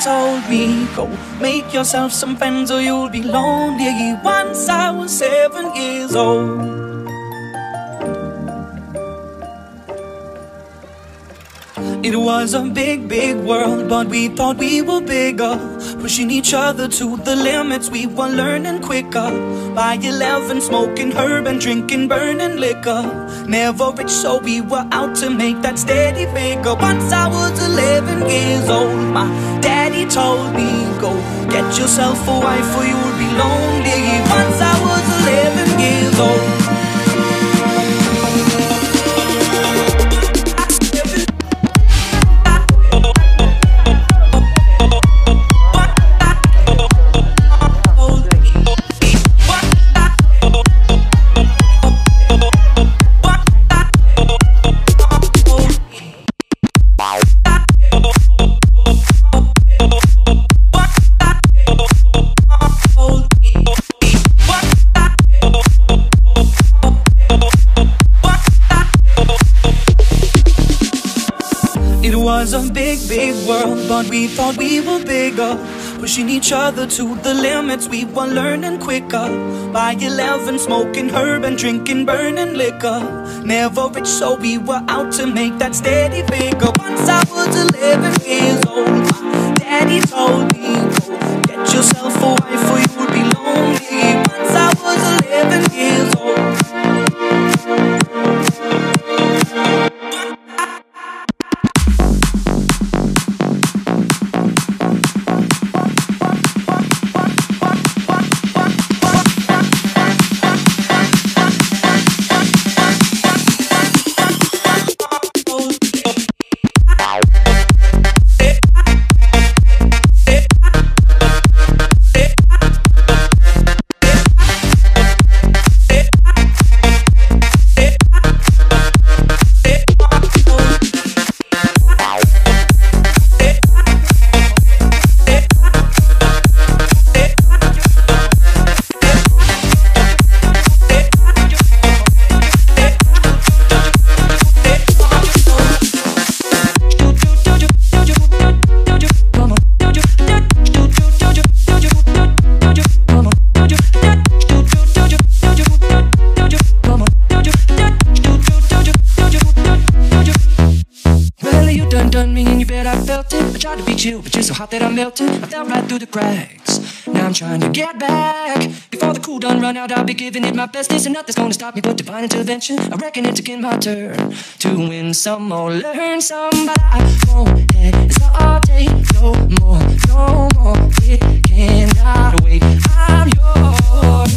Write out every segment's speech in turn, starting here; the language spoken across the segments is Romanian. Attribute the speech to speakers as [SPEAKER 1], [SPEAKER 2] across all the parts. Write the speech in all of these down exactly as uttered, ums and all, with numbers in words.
[SPEAKER 1] told me, go make yourself some friends or you'll be lonely. Once I was seven years old. It was a big, big world, but we thought we were bigger, pushing each other to the limits. We were learning quicker. By eleven, smoking herb and drinking burning liquor. Never rich, so we were out to make that steady figure. Once I was eleven years old, my daddy told me, go get yourself a wife or you'll be lonely. Once I was eleven years old. It was a big, big world, but we thought we were bigger, pushing each other to the limits. We were learning quicker. By eleven, smoking herb and drinking burning liquor. Never rich, so we were out to make that steady figure. Once I was eleven years old, my daddy told me, go get yourself a wife or you would be lonely. Once I was eleven years old. You, but you're so hot that I melted. I fell right through the cracks. Now I'm trying to get back. Before the cool done run out, I'll be giving it my best. This and nothing's gonna stop me but divine intervention. I reckon it's again my turn to win some or learn some, but I won't hesitate no more, no more. It cannot wait. I'm yours.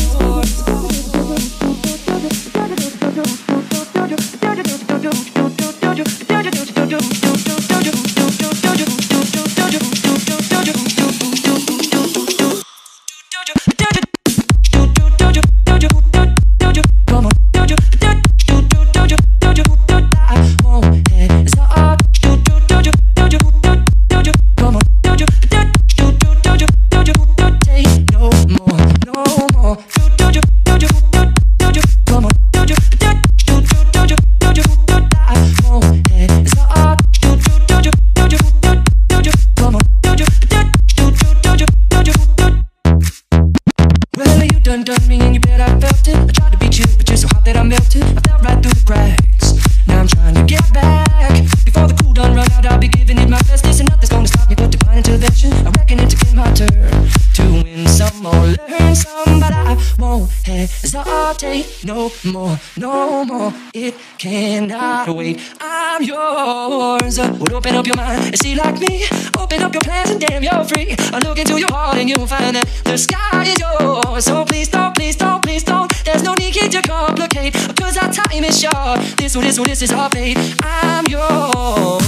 [SPEAKER 1] No more, no more, it cannot wait. I'm yours. Would open up your mind and see like me. Open up your plans and damn, you're free. I look into your heart and you'll find that the sky is yours. So please don't, please don't, please don't. There's no need to complicate, cause our time is short. This one, this one, this is our fate. I'm yours.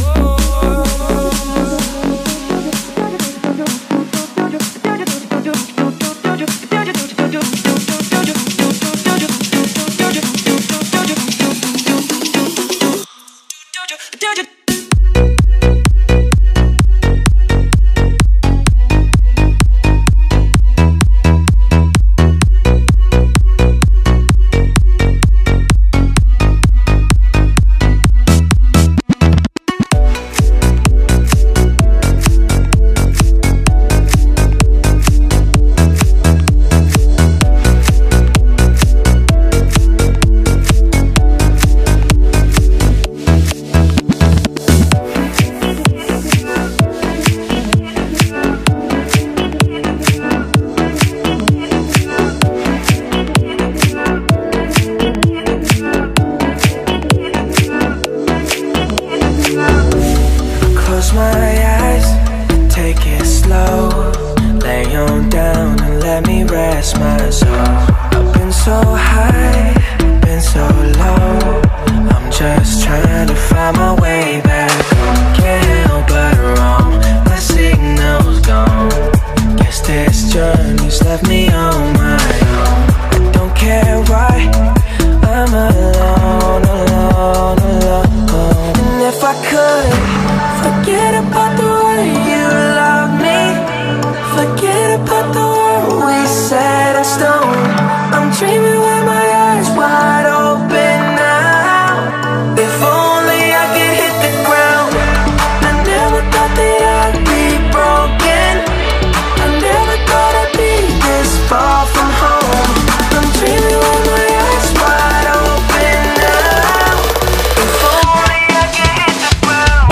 [SPEAKER 2] my eyes, take it slow. Lay on down and let me rest my soul. I've been so high, been so low. I'm just trying to find my way back home. Can't help but roam, my signal's gone. Guess this journey's left me on my own. I don't care why, I'm alone, alone, alone. And if I could forget about the way you love me, forget about the world we set in stone. I'm dreaming with my eyes wide open now. If only I could hit the ground. I never thought that I'd be broken. I never thought I'd be this far from home. I'm dreaming with my eyes wide open now. If only I could hit the ground.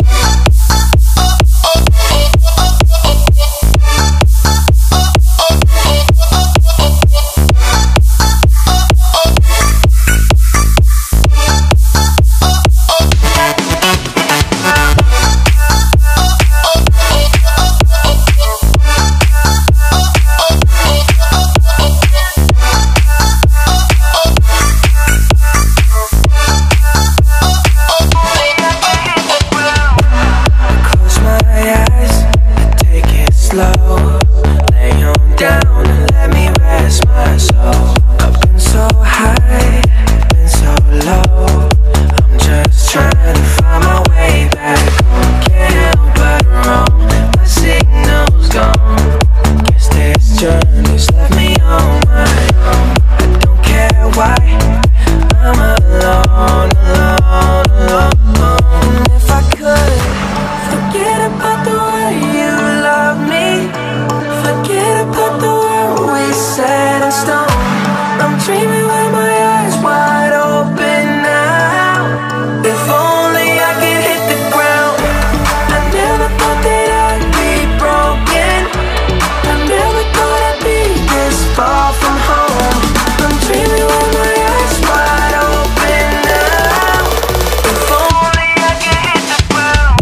[SPEAKER 2] Close my eyes, take it slow. Lay on down and let me rest my soul. I've been so high, been so low. I'm just trying to find my way back home. Can't help but roam, my signal's gone. Guess this journey's left me on my own. I don't care why, I'm alone, alone, alone. If I could forget about the way you love me, forget about the world we set in stone. I'm dreaming with my eyes wide open now. If only I could hit the ground. I never thought that I'd be broken. I never thought I'd be this far from home. I'm dreaming with my eyes wide open now. If only I could hit the ground.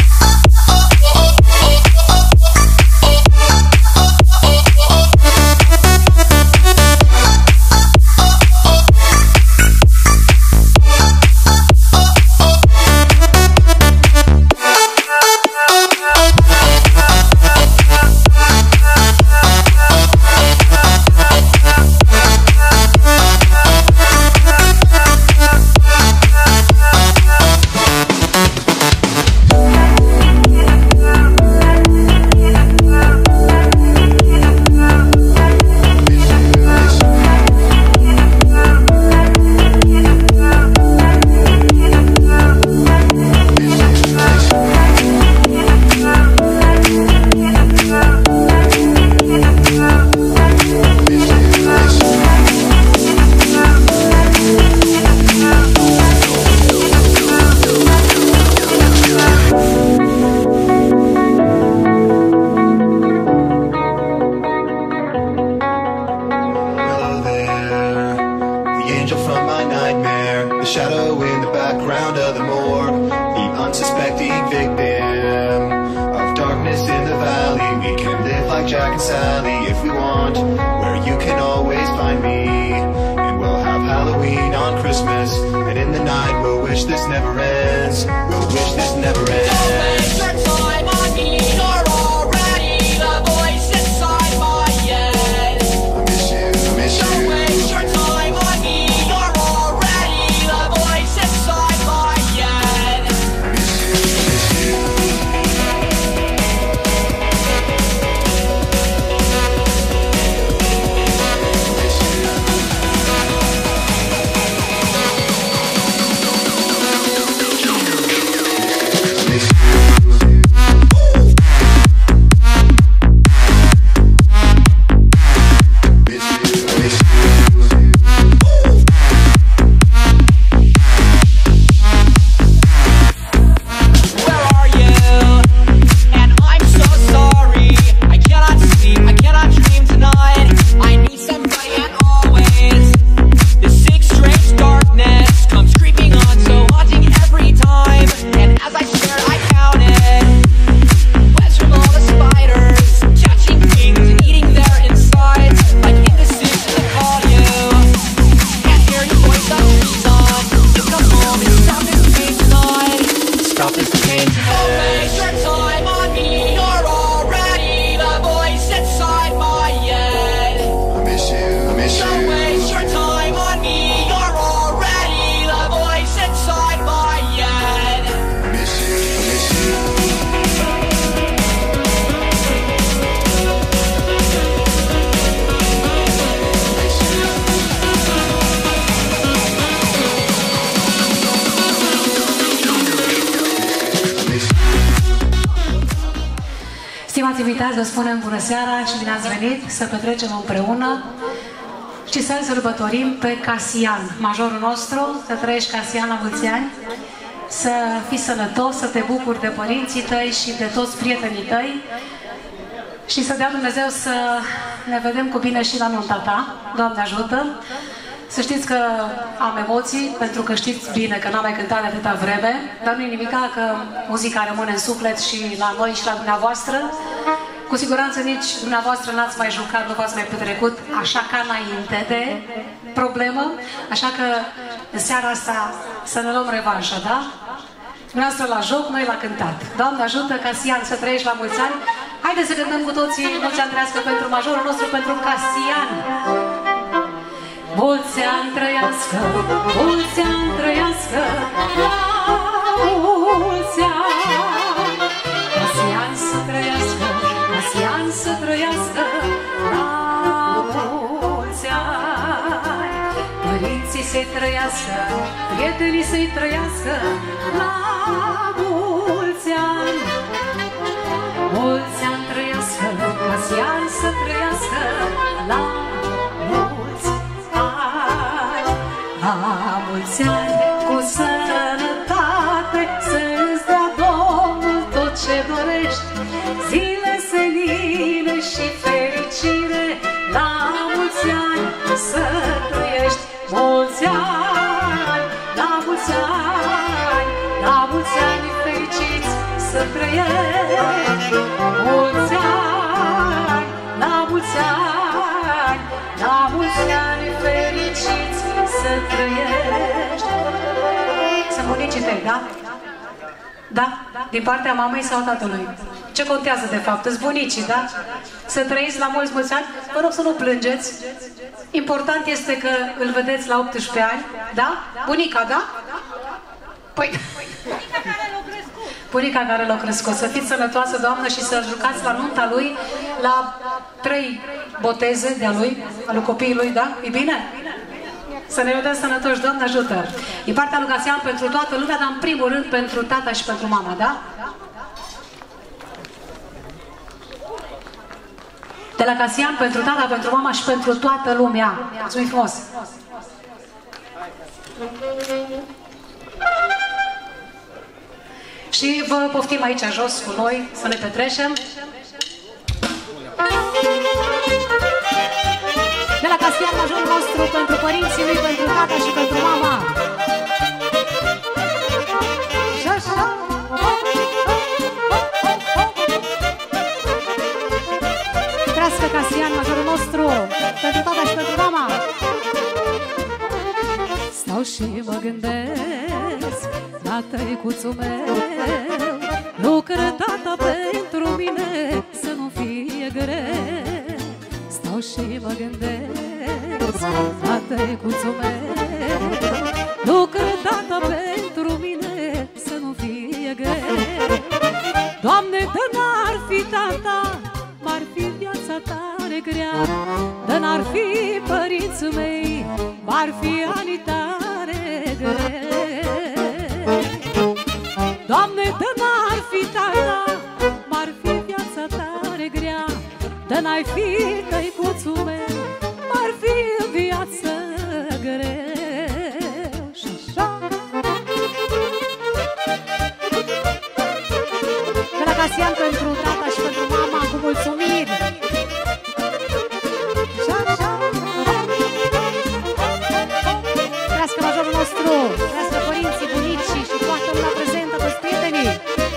[SPEAKER 3] Hello there, the angel from my nightmare, the shadow in the background of the morgue, the unsuspecting victim of darkness in the valley. We can live like Jack and Sally if we want, where you can always find me. And we'll have Halloween on Christmas, and in the night we'll wish this never ends. We'll wish this never ends. I miss you, I miss you. I miss you, I miss you.
[SPEAKER 4] came to her. Don't waste your time on me, you're already the voice inside my head.
[SPEAKER 3] I miss you, I miss you.
[SPEAKER 4] Don't waste your time on me, you're already the voice inside my head.
[SPEAKER 3] I miss you, I miss you.
[SPEAKER 5] Stimați invitați, vă spunem bună seara și bine ați venit să petrecem împreună și să-l sărbătorim pe Casian, majorul nostru. Să trăiești, Casian, la mulți ani, să fii sănătos, să te bucuri de părinții tăi și de toți prietenii tăi și să dea Dumnezeu să ne vedem cu bine și la nunta ta. Doamne ajută! Să știți că am emoții, pentru că știți bine că n-am mai cântat de atâta vreme, dar nu-i nimica, că muzica rămâne în suflet și la noi și la dumneavoastră. Cu siguranță nici dumneavoastră n-ați mai jucat, nu v-ați mai petrecut așa ca înainte de problemă, așa că în seara asta să ne luăm revanșa, da? Dumneavoastră la joc, noi la cântat. Doamne ajută, Casian, să trăiești la mulți ani. Haideți să cântăm cu toții mulți ani trăiască pentru majorul nostru, pentru Casian. Mulți ani trăiască, mulți ani trăiască, la mulți ani. Casian să trăiască, Casian să trăiască, la mulți ani. Părinții să-i trăiască, prietenii să-i trăiască, la mulți ani. Mulți ani trăiască, Casian să trăiască, la mulți ani. La mulți ani cu sănătate, să-ți dea Domnul tot ce dorești, zile senine și fericire. La mulți ani să trăiești, mulți ani, la mulți ani, la mulți ani fericiți să trăiești. Mulți ani, la mulți ani, la mulți ani fericiți să trăiești. Sunt bunicii tăi, da? Da? Din partea mamei sau tatălui? Ce contează de fapt? Îți bunicii, da? Să trăiți la mulți, mulți ani. Vă rog să nu plângeți. Important este că îl vedeți la optsprezece ani, da? Bunica, da? Păi... Bunica care l-a crescut. Să fiți sănătoasă, Doamnă, și să jucați la nunta lui, la trei boteze de-a lui, al lui copiii, da? E bine? Să ne vedem sănătoși, Doamne ajută! Din partea lui Casian pentru toată lumea, dar în primul rând pentru tata și pentru mama, da? De la Casian pentru tata, pentru mama și pentru toată lumea. Mulțumim frumos! Și vă poftim aici jos cu noi să ne petrecem. De la Casian, majorul nostru, pentru părinții lui, pentru tata și pentru mama. Și așa. Trească Casian, majorul nostru, pentru tata și pentru mama. Stau și mă gândesc la tăicuțul meu, lucră tata pentru mine, să nu fie greu. Stau și mă gândesc la tăicuțul meu, lucră tata pentru mine, să nu fie greu. Doamne, dă n-ar fi tata, m-ar fi viața tare grea, dă n-ar fi părinții mei, m-ar fi anii tare greu. Doamne, dă n-ar fi tata, m-ar fi viața tare grea, dă n-ai fi tăicuțul meu, m-ar fi viață greu. Și așa. De la Casian pentru tata și pentru mama, cu mulțumiri. Și așa. Trească majorul nostru, trească părinții, bunicii și toată lumea prezentă, toți prietenii.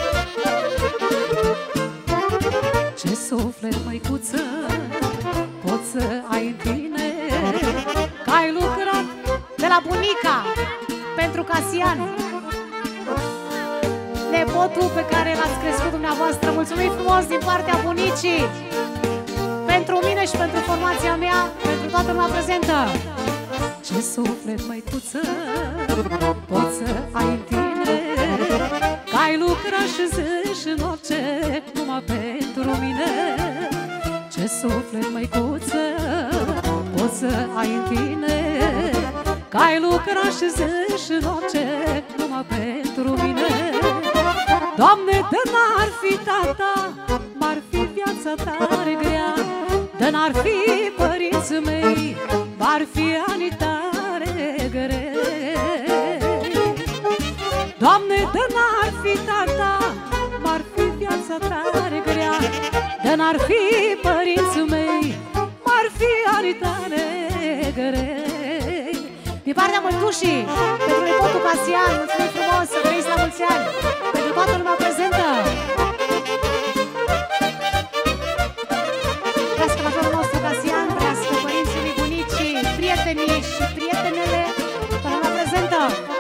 [SPEAKER 5] Ce suflet, măicuță, poți să ai în tine, că ai lucrat de la bunica pentru Casian. Nepoții nepotul pe care l-ați crescut dumneavoastră. Mulțumim frumos din partea bunicii. Pentru mine și pentru formația mea, pentru toată lumea prezentă. Ce suflet, măicuță, poți să ai în tine, că ai lucrat și zi și noapte numai pentru mine. Ce suflet, măicuță, poți să ai în tine, că ai lucrat și zi și noapte numai pentru mine. Doamne, de n-ar fi tata, m-ar fi viața tare grea, de n-ar fi părinții mei, m-ar fi anii tare grei. Doamne, de n-ar fi tata, m-ar fi viața tare grea, de n-ar fi părinții mei, m-ar fi anii tare grei. Din partea mătușii, pentru nepotul Casian, mulțumim frumos, să trăiți la mulți ani, pentru toată lumea prezentă. Trească majorul nostru Casian, trească părinții lui, bunicii, prietenii și prietenele, toată lumea prezentă.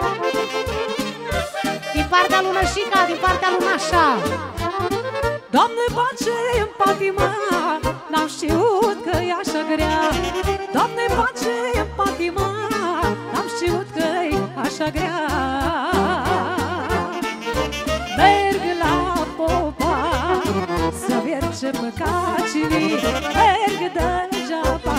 [SPEAKER 5] Din partea lui Nășica, din partea lui Nașa. Doamne, pace-n patima, n-am știut că e așa grea. Doamne, pace-n patima, n-am știut că-i așa grea. Merg la popa să vierce păcacii, merg degeaba.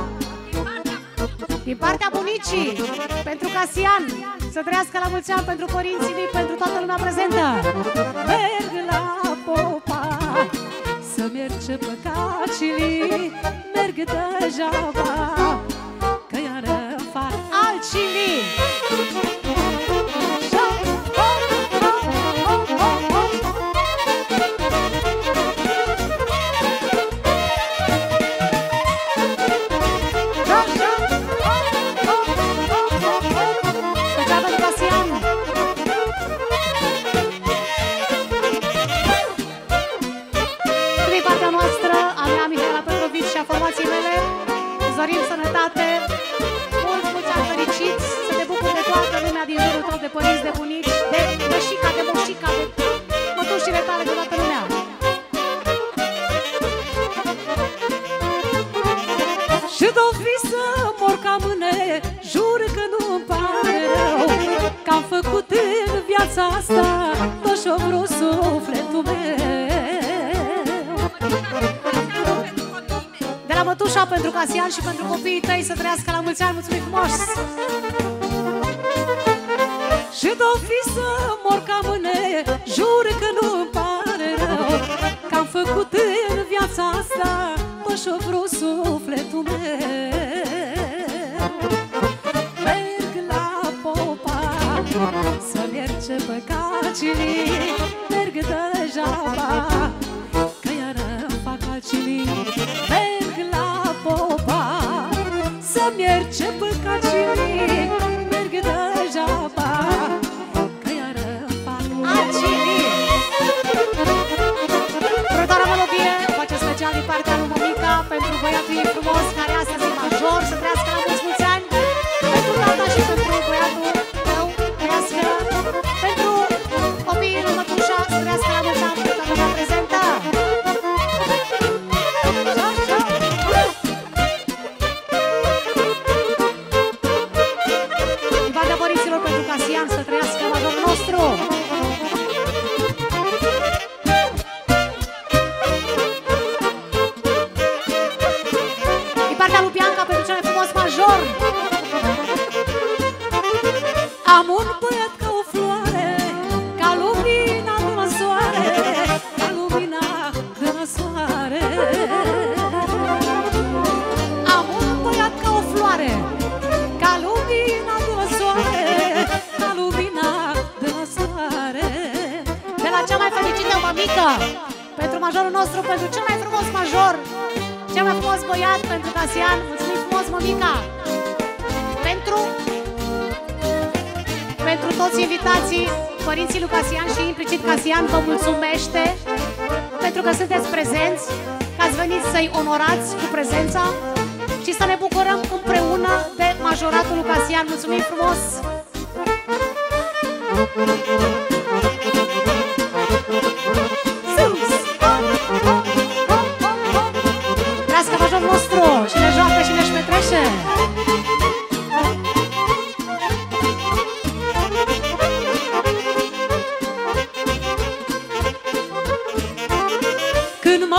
[SPEAKER 5] Din partea bunicii, pentru Casian, să trăiască la mulți ani, pentru părinții mei, pentru toată lumea prezentă. Merg la popa să merge păcacii, merg degeaba, că iară fac altcii. Formații mele, îți dorim sănătate, mulți, mulți ani fericiți, să te bucuri de toată lumea din jurul tău, de părinți, de bunici, de mășica, de moșica, de mătușile tale, de toată lumea. Și d-o fi să mor ca mâne, jur că nu-mi pare rău, că am făcut în viața asta tot și-o vrut sufletul meu. Mătușa pentru Casian și pentru copiii tăi, să trăiască la mulți ani, mulțumim frumos! Și d-o fi să mor ca mâne, jur că nu-mi pare rău, că am făcut în viața asta tot și-o vrut sufletul meu. Merg la popa să merge păcacii, merg degeaba, că iară-mi fac altcii. Să merge păcacii, merg degeaba, că iară-mi fac altcii. Următoarea melodie o face special din partea lui Mămica, pentru băiatul ei frumos, care astăzi e major, să trăiască la mulți, mulți ani, pentru tata și pentru băiatul tău, trăiască, pentru copiii lui Mătușa, să trăiască la mulți ani, pentru lumea prezentă. Pentru Casian, să trăiască majorul nostru. Din partea lui Bianca, pentru cel mai frumos major. Am un băiat ca o floare, ca lumina de la soare, ca lumina de la soare. Am un băiat ca o floare, ca lumina de la soare, ca lumina de la soare. De la cea mai fericită mămică, pentru majorul nostru, pentru cel mai frumos major, cel mai frumos băiat, pentru Casian, mulțumim frumos, mămica. Pentru Pentru toți invitații, părinții lui Casian și implicit Casian vă mulțumește pentru că sunteți prezenți, că ați venit să-i onorați cu prezența și să ne bucurăm împreună de majoratul lui Casian. Mulțumim frumos!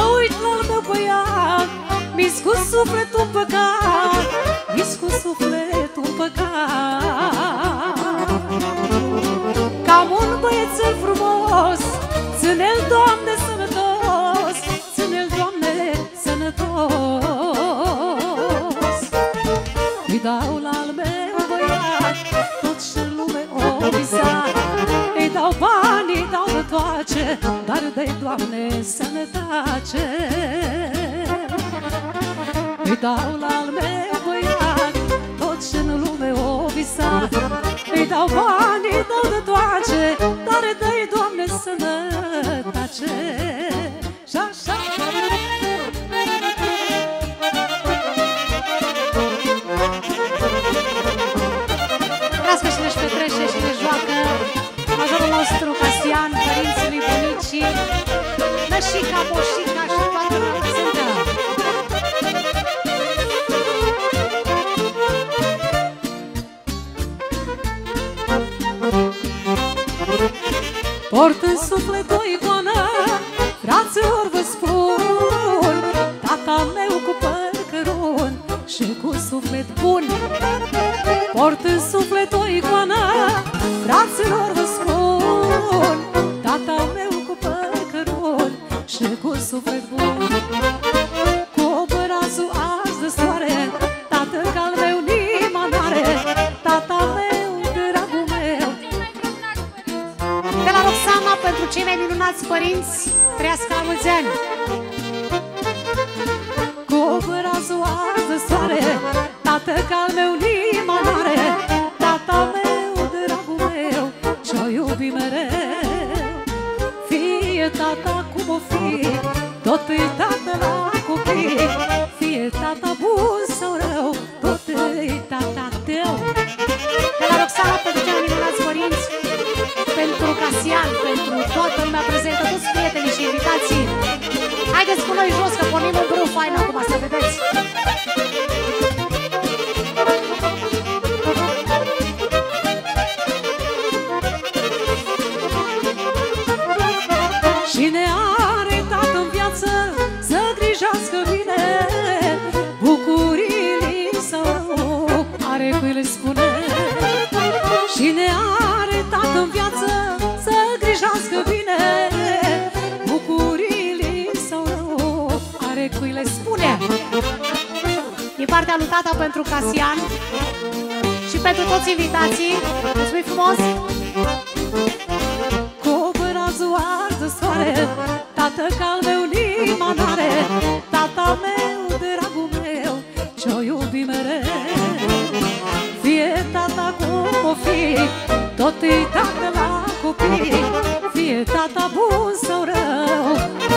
[SPEAKER 5] mă uit la-l meu băiat, mi-i scos sufletul în păcat, mi-i scos sufletul în păcat. Cam un băiețel frumos, ține-l, Doamne, sănătos, ține-l, Doamne, sănătos. Îi dau la-al meu băiat tot ce-n lume o visat, îi dau bani, îi dau rătoace, dar dă-i, Doamne, sănătace. Îi dau la-al meu băiat tot ce-n lume o visat, îi dau bani, îi dau rătoace, dar dă-i, Doamne, sănătace. Și-așa. Vrească și ne-și petrece și ne joacă majorul nostru Casian, părinții lui, bunicii, nășica, moșica și toată lumea prezentă. Port în suflet o icoană, fraților vă spun, tata meu cu păr cărunt și cu suflet bun. Port în suflet o icoană, fraților vă spun, tata meu cu păr cărunt și cu suflet bun. Cu obrazul azi de soare, tată că-al meu nima n-are, tata meu, dragul meu. De la Roxana, pentru cei mai minunați părinți, trăiască la mulți ani. Cu obrazul azi de soare, tată că-al meu nima n-are, tata meu, dragul meu, ce-o iubi mereu. Fie tata cum o fi, tot e tată la copii, fie tata bun sau rău, tot e tata tău. De la Roxana, pentru cei mai minunați părinți, pentru Casian, pentru toată lumea prezentă, toți prietenii și invitații. Haideți cu noi jos, că pornim un grup fain acum, să vedeți. Cine are tată în viață să grijească bine, bucurii sau are cui le spune. Cine are tată în viață să grijească bine, bucurii sau are cui le spune. Din partea lui tata pentru Casian și pentru toți invitații, mulțumim frumos! Soare, tată că-al meu nima n-are, tata meu, dragul meu, ce-o iubi mereu. Fie tata cum o fi, tot e tată la copii, fie tata bun sau rău,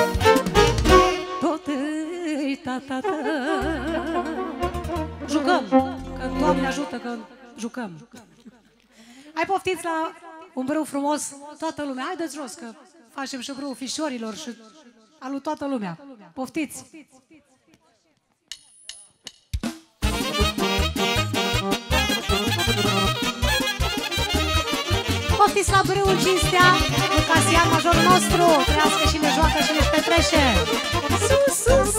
[SPEAKER 5] tot e tata tău. Jucăm, că Doamne ajută că jucăm. Hai, poftiți la un brâu frumos, toată lumea, haideți jos că facem și brâu fișorilor și a lui toată lumea. Poftiți! Poftiți la brâul cinstea cu Casian, majorul nostru, trăiască și ne joacă și ne-și petrece. Sus, sus!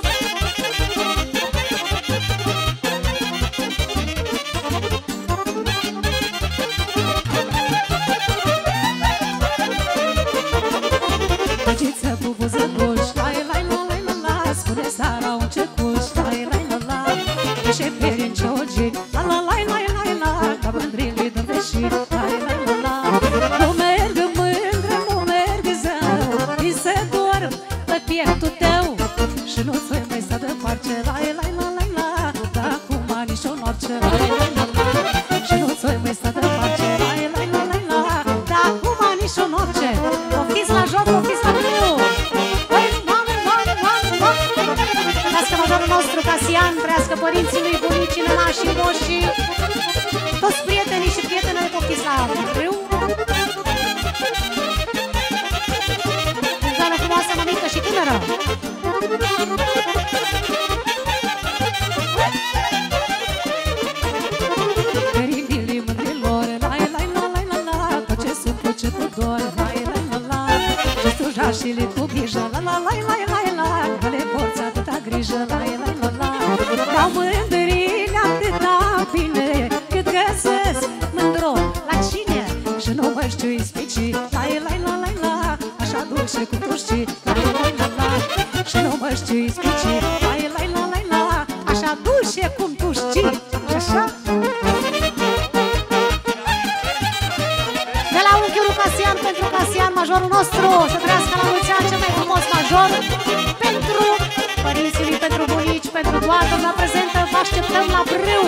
[SPEAKER 5] Păgiță cu buză duși, lai, lai, la, lai, la, la, spune Sara un cecuș, lai, lai, la, la, și pieri în ciogini, la, la, lai, lai, lai, la, ca mândrilii de veșini, lai, lai, la, la. Nu merg mândră, nu merg zău, mi se dorm pe pieptul tău și nu-ți voi mai sta de parce, lai, lai, la, lai, la, dar acum nici o norce, lai, lai, la, la, și nu-ți voi mai sta de parce, lai, lai, la, lai, la, dar acum nici o norce. Poftiți la joc, poftiți la brâu! Băi, mame, mame, mame, mame! Trească majorul nostru Casian, trească părinții lui, bunicii, nănașii, moșii, toți prietenii și prietenele, poftiți la brâu! Doamnă frumoasă, mămică și tânără! Perimbilii mândrilor, lai, lai, la, lai, la, la, tot ce se duce cu dor, lai, lai, la, la, și strujașile cu grijă, la, la, lai, lai, lai, la, grijă, la la la la. Dau mândrile atâta bine, cât găsesc mândro la cine. Și nu mă știu ispici, la la la la la. Așa dulce cum tu știi, la la la la. Și nu mă știu ispici, la la la la la. Așa dulce cum tu știi, și așa. De la unchiul Casian pentru Casian, majorul nostru, să trăiască la mulți ani cel mai frumos major. Pentru părinții, pentru bunici, pentru toată lumea prezentă, vă așteptăm la Brâu.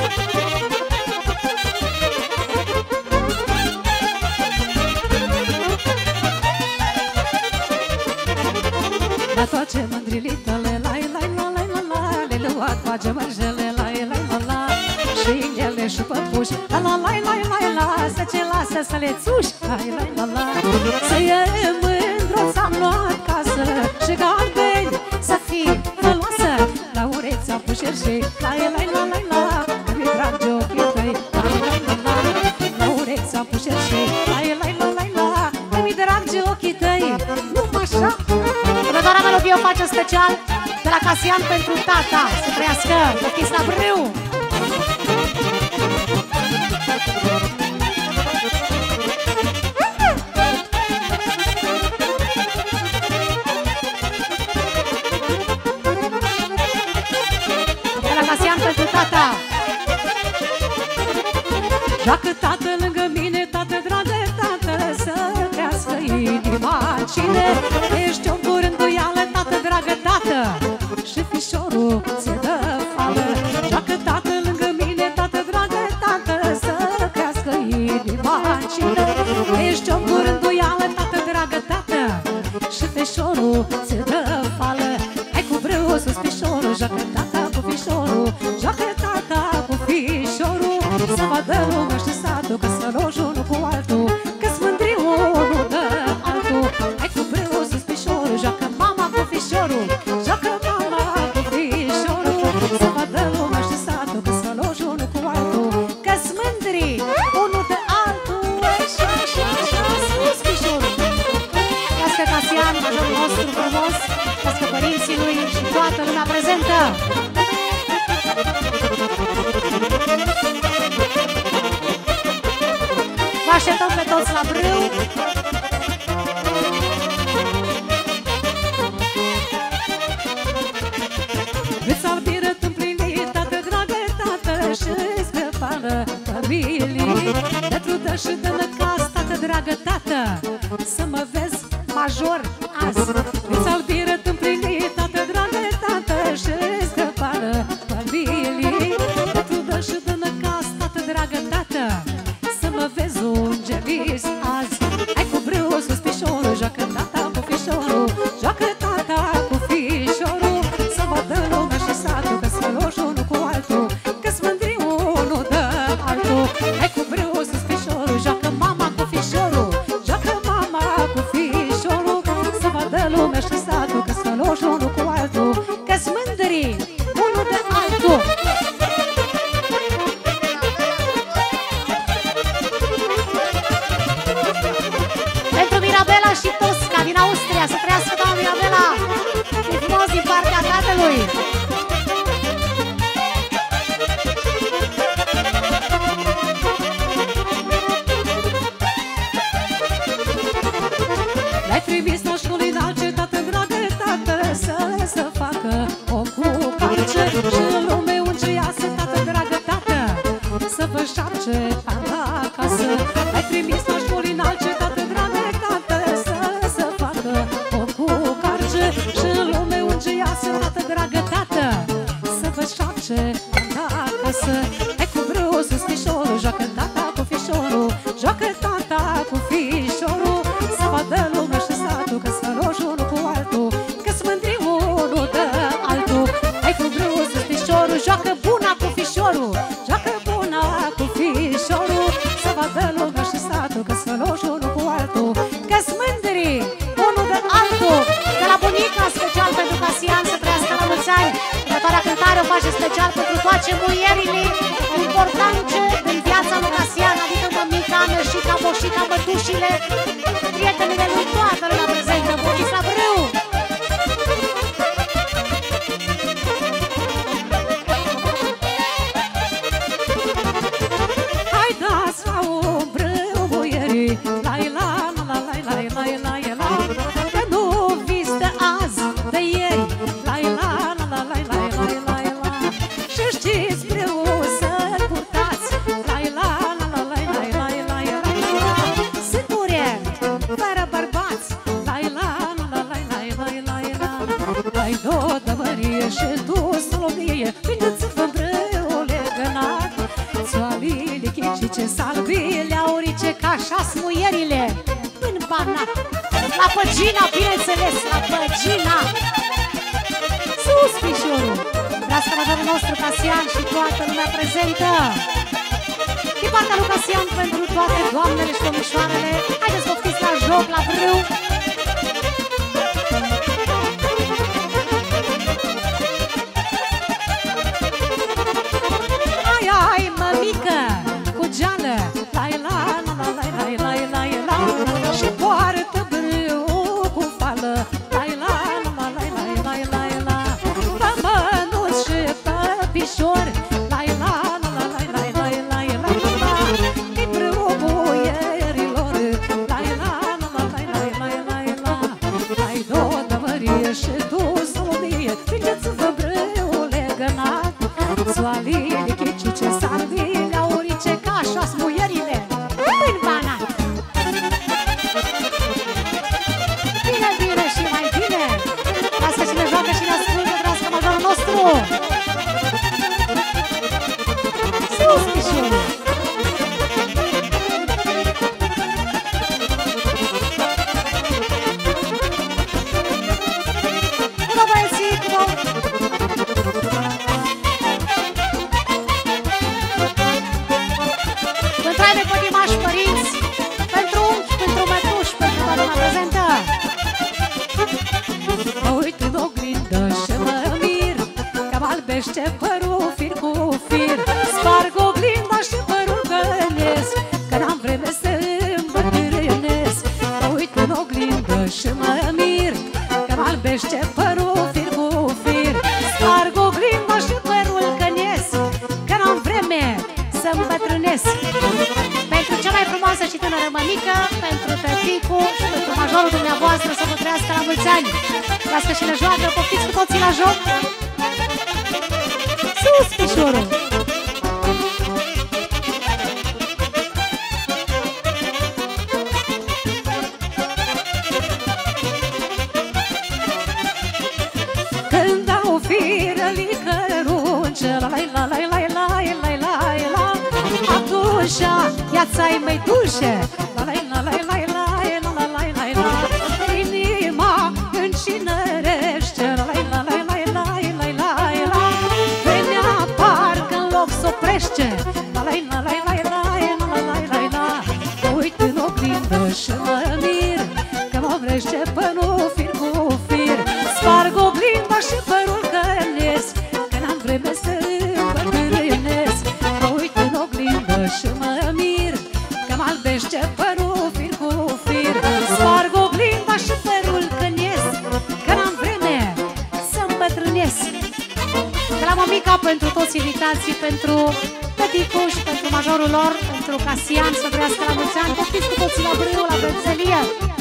[SPEAKER 5] La toate mândrilitele, la la la la la la. Le luat face mărjele, la la la la. Și ele și păpuși, la la la la la la. Să ce lasă să le țuși, la la la la. Să e mândru ți-am luat casă și galbeni să fii făloasă. La ureți ți-am pus șerșei, la la la la la. Mi drag de ochii tăi, la la la la. La ureți ți-am pus șerșei, la la la la la. Mi drag de ochii tăi, numai așa. Următoarea melodie o face special de la Casian pentru tata. Să trăiască, poftiți la Brâu! De la Casian pentru tata. Joacă tată lângă mine, tată dragă, tată, să crească inima cine. Ești o curânduială, tată dragă, tată, și fișorul ți-e dă fală. Joacă tată lângă mine, tată dragă, tată, să crească inima cine. Ești o curânduială, tată dragă, tată, și fișorul ți-e dă fală. Hai cu brâu sus fișorul, joacă tata cu fișorul, joacă tata cu fișorul. Să vadă lumea și satul că săroși unul cu altul, că-s mândri unul dă altul. Hai cu brâu sus fișorul, joacă mama cu fișorul, joacă mama cu fișorul. Să vadă lumea și satul că săroși unul cu altul, că-s mândri unul dă altul. Așa, așa, așa, sus fișorul. Lască Casian, majorul nostru frumos, lască părinții lui și toată lumea prezentă. Vă așteptăm pe toți la Brâu. Îți albiră împlinit, tată dragă, tată, și-ți prepară familii. De trudă și de năcas, tată dragă, tată, să mă vezi major azi. Îți albiră împlinit, tată dragă, tată, și-ți prepară familii. De trudă și de năcas, tată dragă, tată, să mă vezi ungelis azi. Hai cu brâu sus fișorul, joacă tata cu fișorul, joacă tata cu fișorul. Să vadă lumea și satul că săroși unul cu altul, că-s mândri unul dă altul. Hai cu brâu sus fișorul, joacă mama cu fișorul, joacă mama cu fișorul. Să vadă lumea și satul că săroși unul cu altul, că-s mândri unul dă altul. Pentru Mirabela și Tosca din Austria, să trăiască doamna Mirabela, e frumos din partea tatălui. Le-ai trimis la școli înalte, tată dragă, tată, să să facă o cu calce. Și în lume ungeasă, tată dragă, tată, să vă șapce pana acasă. Le-ai trimis la școli înalte, tată dragă, tată, să să facă o cu calce. Și în lume ungeasă, tată dragă, tată, să vă șapce pana acasă. Hai cu brâu sus fișorul, joacă tata cu fișorul, joacă tata cu fișorul. Să vadă lumea și satul că săroși unul cu altul, că-s mândri unul dă altul. Hai cu brâu sus fișorul, joacă buna cu fișorul, joacă buna cu fișorul. Să vadă lumea și satul că săroși unul cu altul, că-s mândri unul dă altul. De la bunica, special pentru Casian, să trăiască la mulți ani. Următoarea cântare o face special pentru toate muierile importante din viața lui Casian, adică mămica, nășica, moșica, mătușile, prietenele lui, toată lumea prezentă. Poftiți la Brâu! salvile aurice ca așa smuierile în Banat. La Păgina, bineînțeles, la Păgina. Sus, fișorul! Vreau ca majorul nostru Casian și toată lumea prezentă. Din partea lui Casian pentru toate doamnele și domnișoarele. Haideți, poftiți la joc, la brâu. Ai, ai, mămică, cu geală, lai, la, la, la, la, la, la, la, la, la, și poartă brâu cu fală, lai, la, la, la, la, la, la, la, la, la, mănuți și păpișori, lai, la, la, la, la, la, la, la, la, la, din brâu boierilor, lai, la, la, la, la, la, la, la, la, lai, dodă mărie și tu solomie, vingeți-vă brâu legănat, soalile, chicice, salvile, aurice, ca așa smuierile în Banat. Bine, bine și mai bine. Lasă că cine joacă și ne ascultă, drească majorul nostru. Sus, pișorul! Bună, băieții, cu Întrebe pătimași părinți, pentru unchi, pentru mătuși, pentru toată lumea prezentă. Mă uit în oglindă și mă mir, că-mi albește părul fir cu fir. Sparg oglinda și părul gălesc, că n-am vreme să îmbătrânesc. Mă uit în oglindă și mă mir, că-mi albește părul fir cu fir. Sparg oglinda și părul gălesc, că n-am vreme să îmbătrânesc. Pentru cea mai frumoasă și tânără mămică, pentru tăticu și pentru majorul dumneavoastră să vă trăiască la mulți ani. Lasă și le joacă, poftiți cu toții la joc. Sus, pișorul! Când au firălică runce, la la la la la la la la la, atunci ia-ți-ai mai dușe, la la la la la la la la la la la, inima încinărește, la la la la la la la la la, venea parcă-n loc s-oprește, la la la la la la la la la la, mă uit în oglindă și mă mir, că mă vrește părul fir cu fir. Sparg oglinda și părul gălesc, că n-am vreme să îmbătrânesc. Mă uit în oglindă și mă mir, că-mi albește părul fir cu fir. Sparg oglinda și părul gălesc, că n-am vreme să îmbătrânesc. De la mămica pentru toți invitații, pentru tăticuși, pentru majorul lor, pentru Casian, să trăiască la mulți ani. Poftiți cu toții la brâu, la bățălie.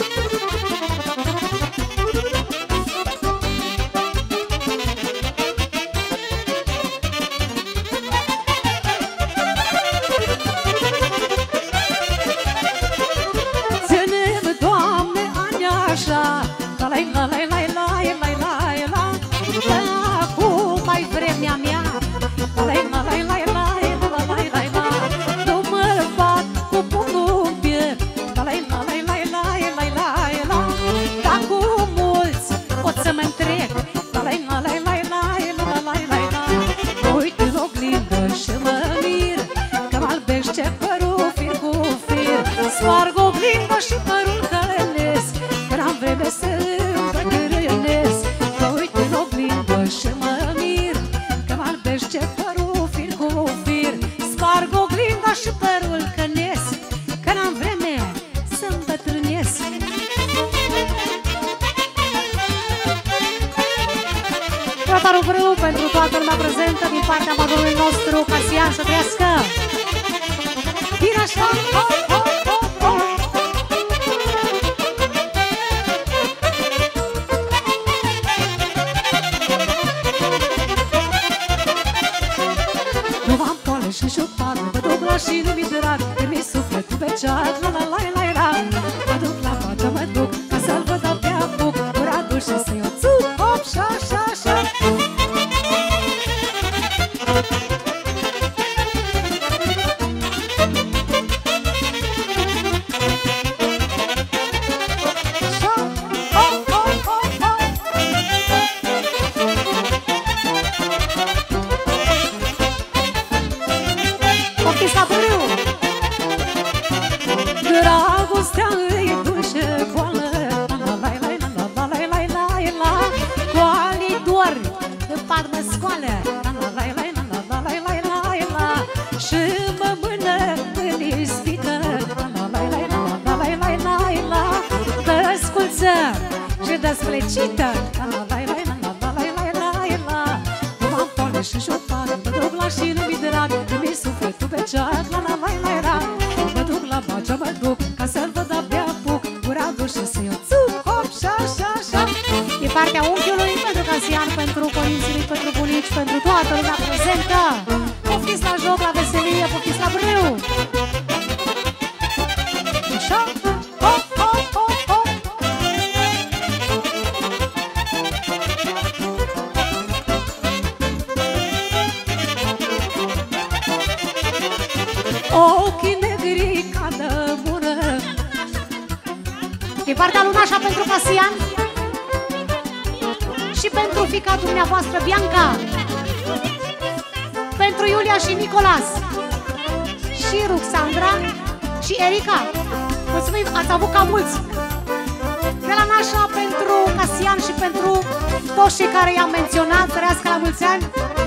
[SPEAKER 5] Ține-mi, Doamne, ani așa, la la la la la la la la la, că acum ai vremea mea, la la la la la la la la la la, nu mă bat cu pumnul în piept, la la la la la la la la la, dar cu mulți pot să mă întrec, la la la la la la la la la la, mă uit în oglindă și mă mir, că-mi albește părul fir cu fir. Sparg oglinda și părul gălesc, că n-am vreme să îmbătrânesc. Mă uit în oglindă și mă mir, că-mi albește părul fir cu fir. Sparg oglinda și părul gălesc, că n-am vreme să îmbătrânesc. Trotarul brâu pentru toată lumea prezentă din partea majorului nostru Casian, să trăiască! Bine așa! Ho, ho, ho, ho! Nu v-am poale și șopar, mă duc la și nu-mi drag, că mi-i sufletul pe ceat, la la la la la. Mă duc la fată, mă duc, ca să-l văd abia apuc, cura dușe să-i o țuc, hop, șa, șa, șa. fericită. La la la la la la la la la la la. Nu m-am pole și șopan, mă duc la șină, mi drag, mi sufletul pe ceac. La la la la la. Mă duc la Bacea, mă duc, ca să-l văd abia apuc, gura dușă să eu țuc, hop, șa, șa, șa. E partea unchiului pentru Casian, pentru părinții lui, pentru bunici, pentru toată lumea prezentă. Poftiți la joc, la veselie, poftiți la brâu. Așa, hop, hop, hop, hop. Ochii negri ca de mură. E partea lunașa pentru Casian și pentru fiica dumneavoastră Bianca, pentru Iulia și Nicolas și Ruxandra și Erica. Mulțumim, ați avut cam mulți. De la nașa pentru Casian și pentru toți cei care i-am menționat. Trăiască la mulți ani.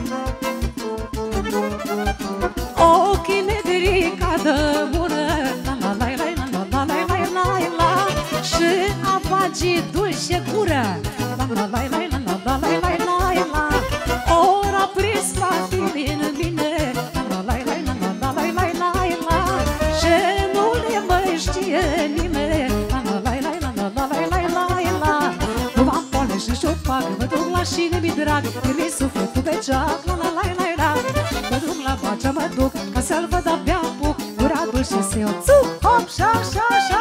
[SPEAKER 5] Ochii negri ca de mură, la la la la la la la la la la. Și apagii dulce gură, la la la la la la la la la la. Ora prins patii în mine, la la la la la la la la la. Și nu le mai știe nimeni, la la la la la la la la la la. Nu m-am pole și șopac, mă duc la șine, mi drag, mi sufletul pe ceac, la la la la la. Mă duc la Bacea, mă duc, ca să-l văd abia apuc, gura dulce să eu țuc, hop, șa, șa, șa.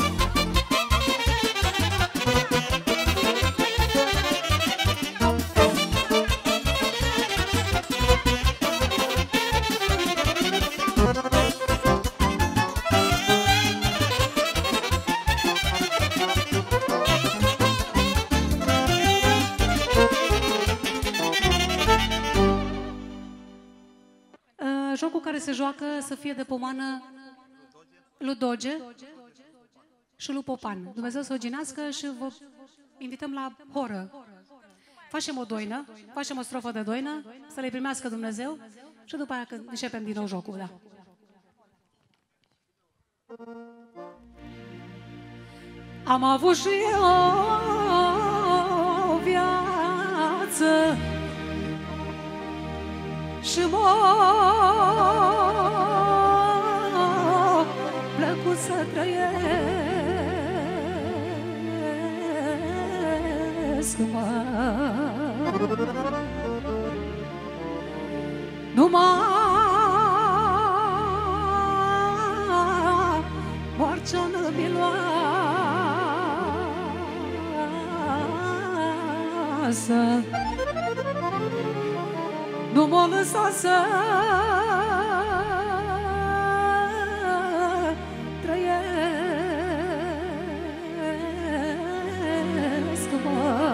[SPEAKER 5] Jocul care se joacă să fie de pomană lui Doge și lui Popan. Dumnezeu să o ginească și vă invităm la horă. Facem o doină, facem o strofă de doină, să le primească Dumnezeu și după aia când începem din nou jocul. Da. Am avut și eu o viață și m-a plăcut să trăiesc, mă. Numai moartea-n miloasă nu m-o lăsa să trăiesc, mă.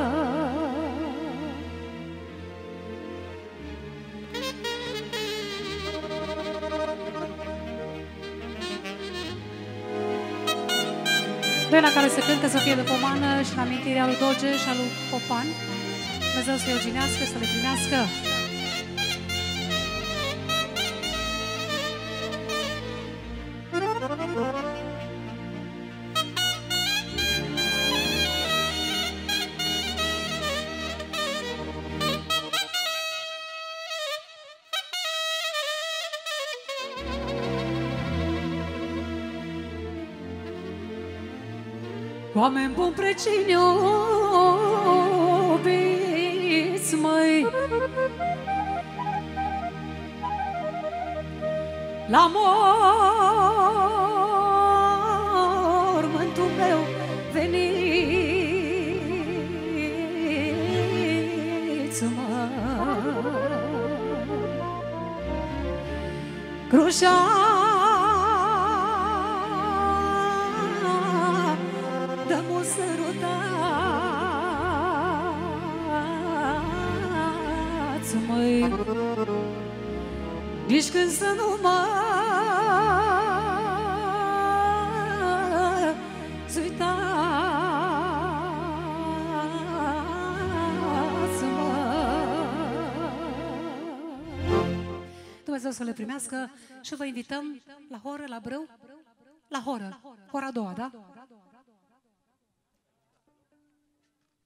[SPEAKER 5] Doina care se cântă să fie de pomană și în amintirea lui Doge și a lui Popan. Dumnezeu să-i oginească, să le primească. Oameni buni precini iubiți, măi, la mormântul meu veniți, mă. Crucea dă-mi-o sărutați, măi, nici când să nu mă uitați, mă. Dumnezeu să le primească și vă invităm la horă, la brâu, la horă, hora a doua, da?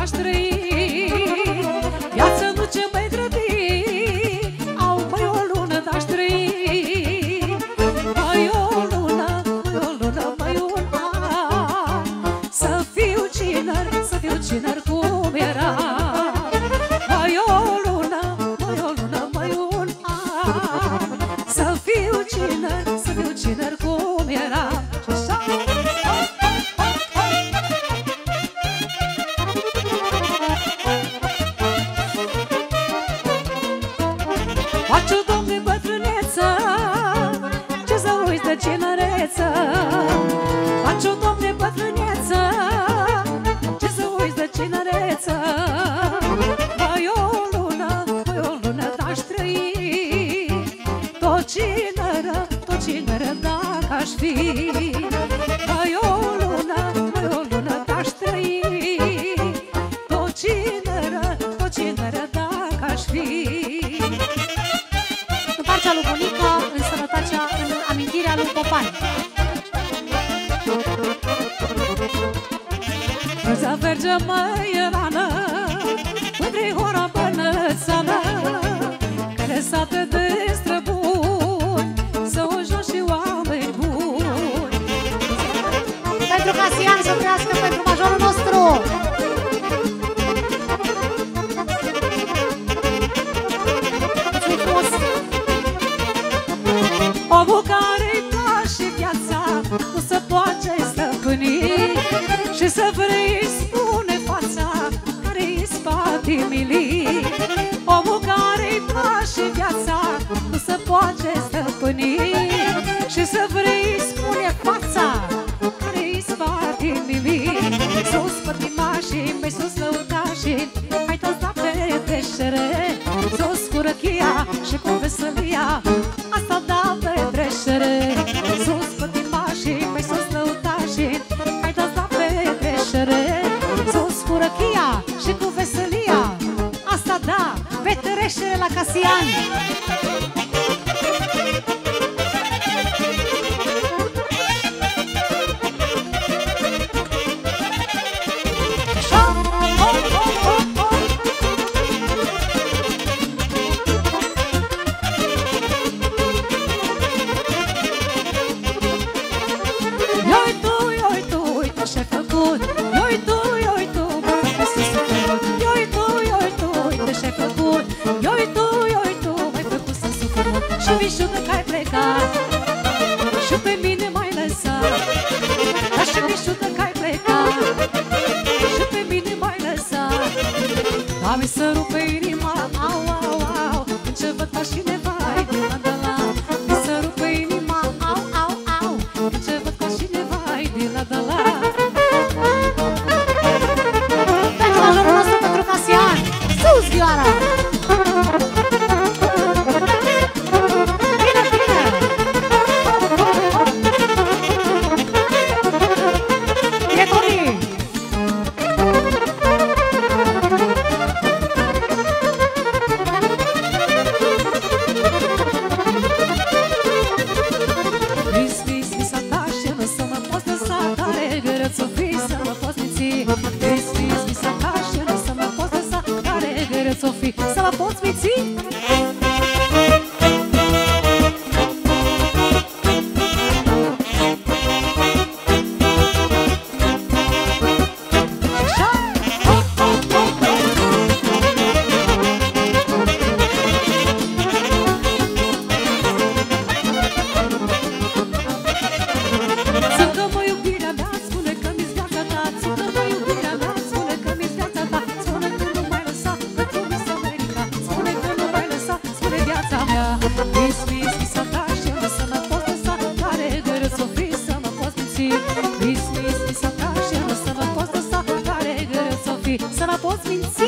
[SPEAKER 5] n-aș trăi, viața nu ce mai grăbi. Au, mai o lună n-aș trăi, mai o lună, mai o lună, mai un an, să fiu cinăr, să fiu cinăr cum era. Mai o lună, mai o lună, mai un an, să fiu cinăr, să fiu cinăr cum era. Faci-o, domne, bătrâneță, ce să uiți de cinăreță. Faci-o, domne, bătrâneță, ce să uiți de cinăreță. Mai o lună, mai o lună n-aș trăi, tot cinără, tot cinără dacă aș fi. Mai o lună, mai o lună n-aș trăi, tot cinără, tot cinără dacă aș fi. Întoarcea lui bunica, în sănătatea, în amintirea lui Popani. Să merge mai rană, mândri hora bănățană, care sate de străbuni, să o joc și oameni buni. Pentru Casian să trească, pentru majorul nostru. Omul care-i place viața nu se poate stăpâni, și să vrei spune fața care-i spatimili. Omul care-i place viața nu se poate stăpâni, și să vrei spune fața care-i spatimili. Sus pătimașii, mai sus lăutașii, hai toți la petrecere, sus cu răchia și cu veselia, asta da petrecere. Sus pătimașii, mai sus lăutașii, hai toți la petrecere, sus cu răchia și cu veselia, asta da petrecere la Casian. Și mișută că ai plecat, și pe mine m-ai lăsat. Dar și mișută că ai plecat, și pe mine m-ai lăsat. Dar mi se rupe inima, au, au, au, când ce văd ca și nevai de la de la. Mi se rupe inima, au, au, au, când ce văd ca și nevai de la de la. Pentru majorul nostru, pentru Casian, sus vioara! Să mă poți minți? Țincă-mă iubirea mea, spune că mi-s viața ta. Țincă-mă iubirea mea, spune că mi-s viața ta. Spune că nu m-ai lăsat, pentru Miss America. Spune că nu m-ai lăsat, spune viața mea. Miss, Miss, Missa ta, și eu să mă poți lăsa. Care greu s-o fi, să mă poți minți. Miss, Miss, Missa ta, și eu să mă poți lăsa. Care greu s-o fi, să mă poți minți.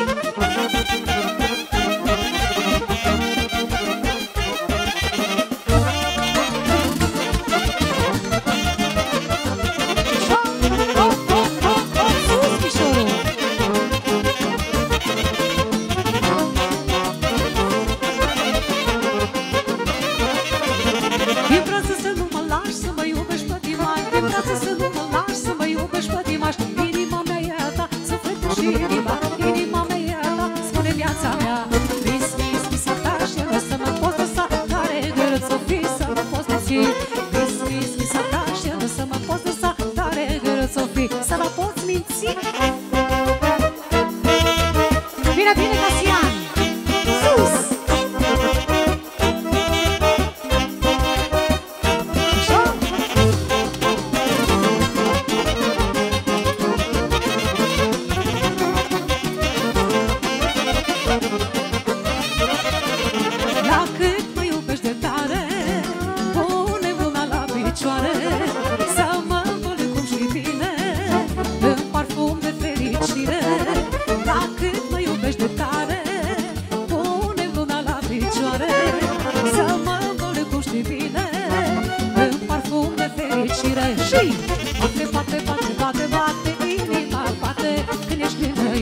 [SPEAKER 5] Inima mea e a ta, sufletul și inima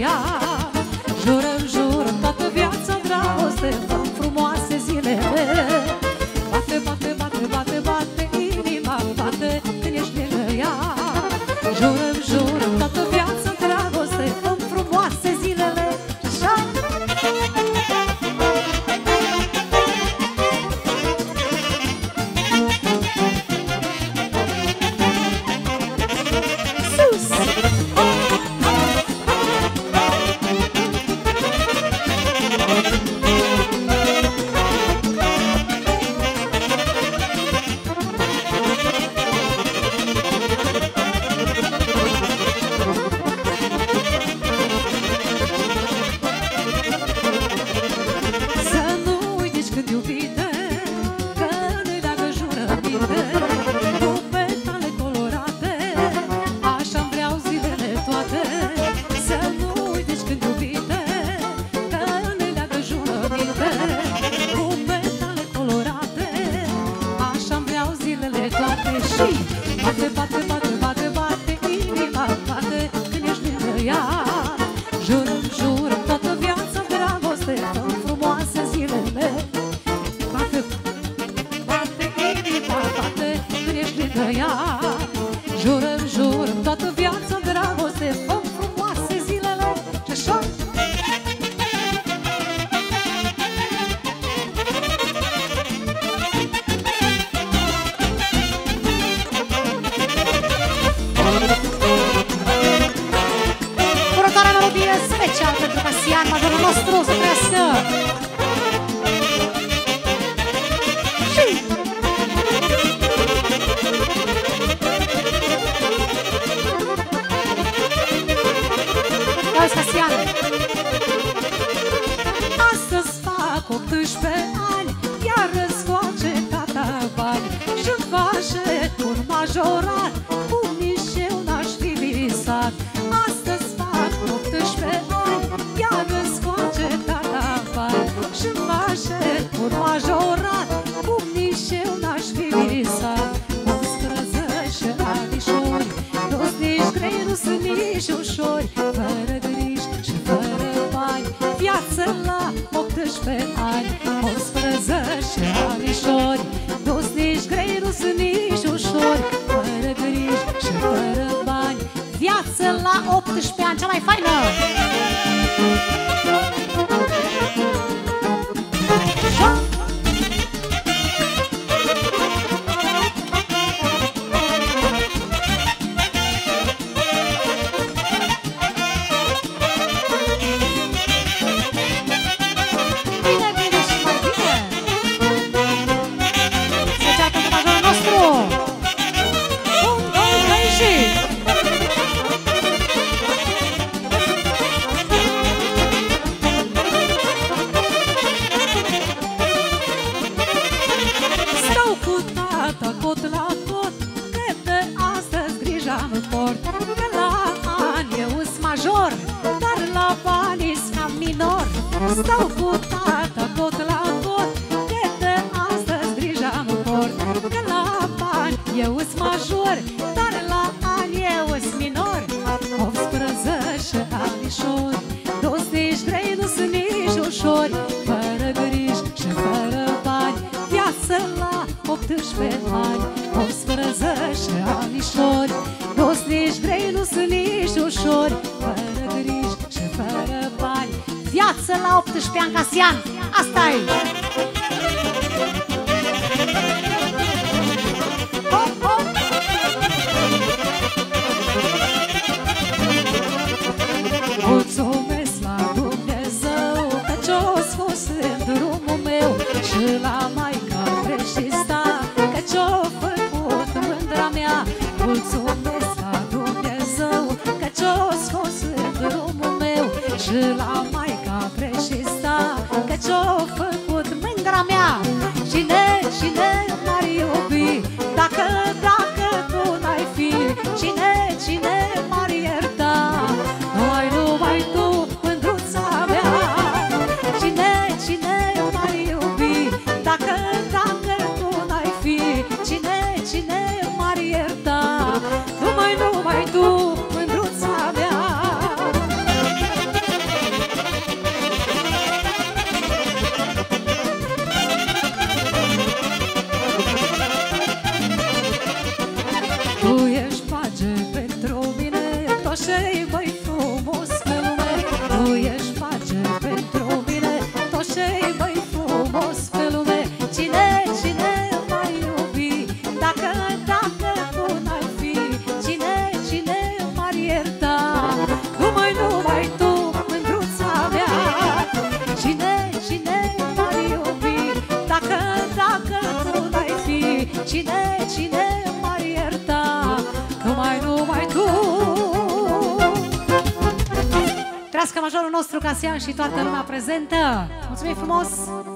[SPEAKER 5] ea. Jurăm, jurăm toată viața dragoste, făm frumoase zilele. Bate, bate, bate, bate, bate, inima bate când ești lângă ea. Jurăm, jurăm toată viața dragoste, făm frumoase zilele. Așa. Cine, cine m-ar ierta? Numai, numai tu. Trească majorul nostru Casian și toată lumea prezentă. Mulțumim frumos!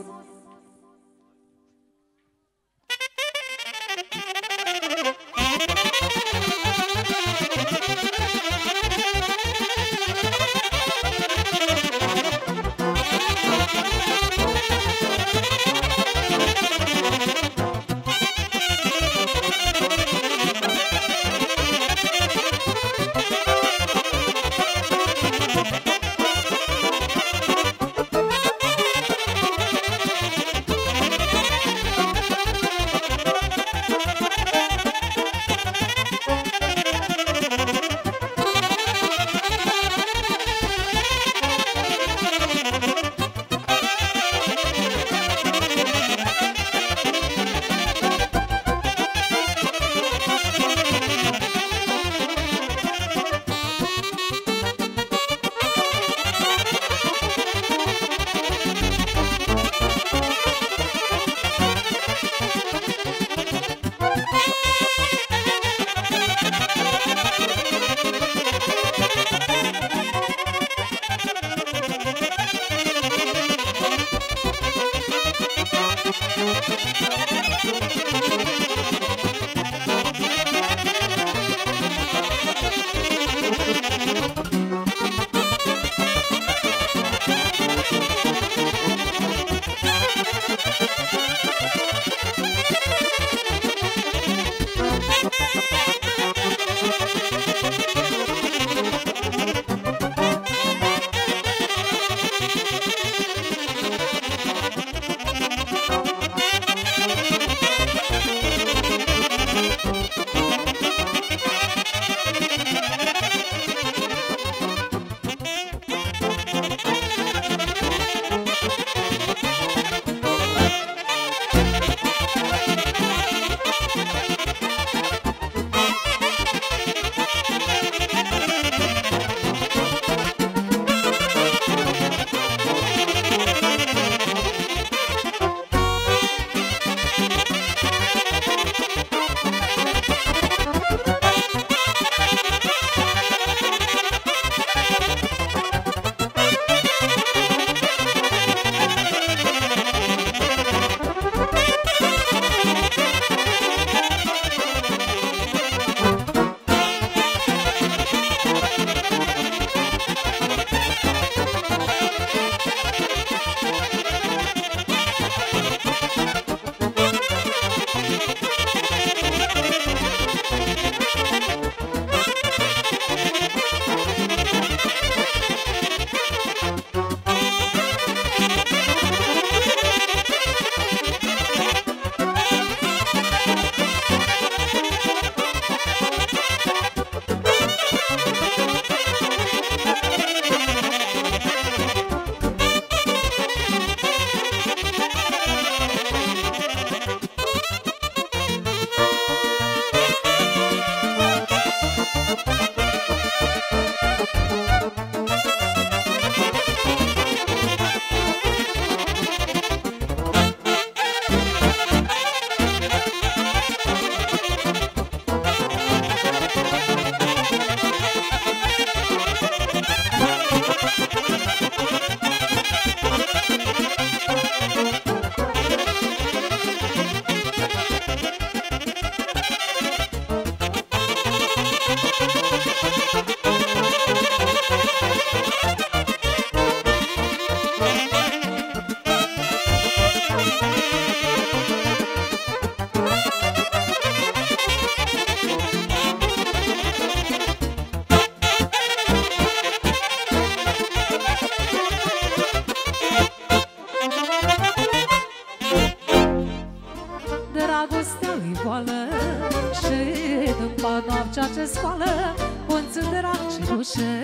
[SPEAKER 6] noaptea ce scoală un țândărac și dușe,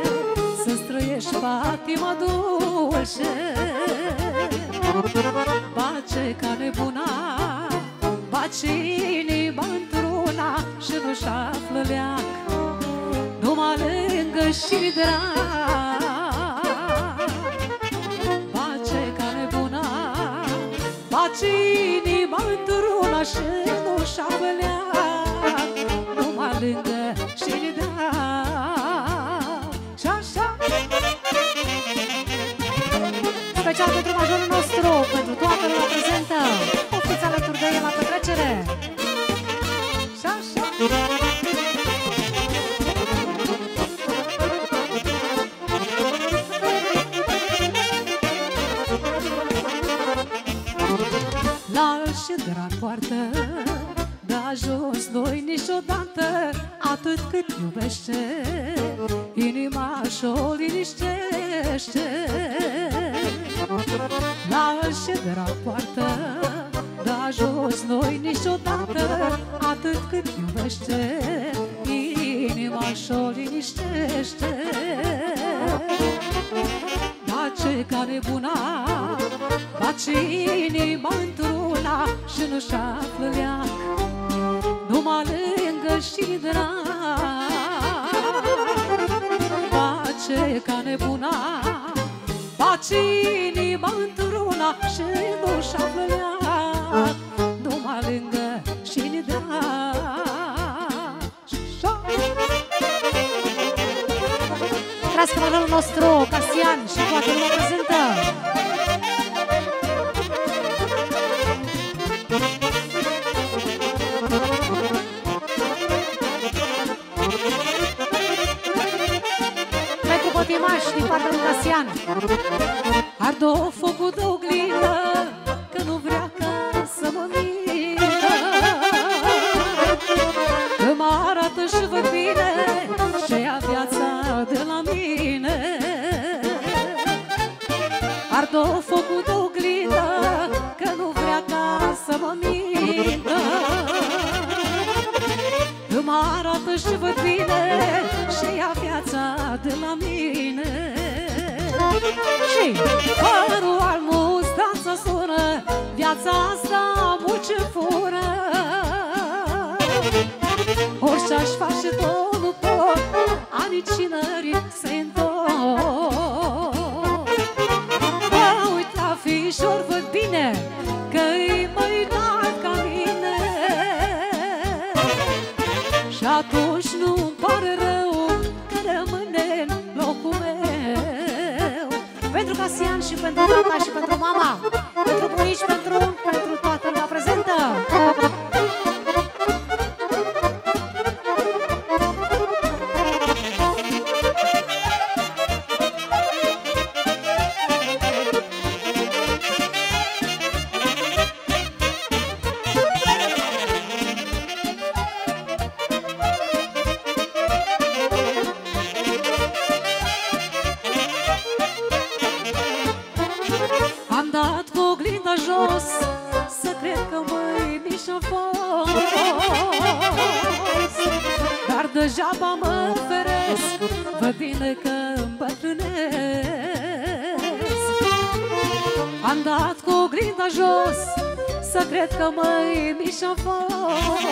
[SPEAKER 6] să-ți trăiești patima dulce. Bace ca nebuna, bace inima într-una și nu-și află leac, numai lângă și drag. Bace ca nebuna, bace inima într-una și nu-și șapălea, numai lângă și ne dea. Și așa. Special pentru majorul nostru, pentru toată lumea prezentă. O fiți alături de el la petrecere. Și așa. La și de la poartă, de-a jos noi niciodată, atât cât iubește, inima și-o liniștește. La și de la poartă, de-a jos noi niciodată, atât cât iubește, inima și-o liniștește. Dar ce ca nebuna, face inima într-una și nu-și află leac, numai lângă și drag. Face ca nebuna, face inima într-una și nu-și află leac, numai lângă și drag. Trăiască modelul nostru, Casian, și toată lumea prezentă. Pentru pătimași din partea lui Casian. Ard-o focul de oglindă, că nu vrea ca să mă mintă, că mă arată și văd bine și ia viața de la mine. Ard-o focul de oglindă, că nu vrea ca să mă mintă, că mă arată și văd bine și ia viața de la mine. Și părul al mustața sună, viața asta mult ce fură, orice-aș face tot nu pot, anii cinării se întorc. Mă uit la fișor, văd bine că-i mai înalt ca mine, și atunci nu-mi pare rău că rămâne în locul meu. Pentru Casian și pentru tata și pentru mama, pentru bunici, pentru, pentru toată lumea prezentă. Am dat cu oglinda jos, să cred că măi mi-și-a fost, dar degeaba mă feresc, văd bine că îmbătrânesc. Am dat cu oglinda jos, să cred că măi mi-și-a fost,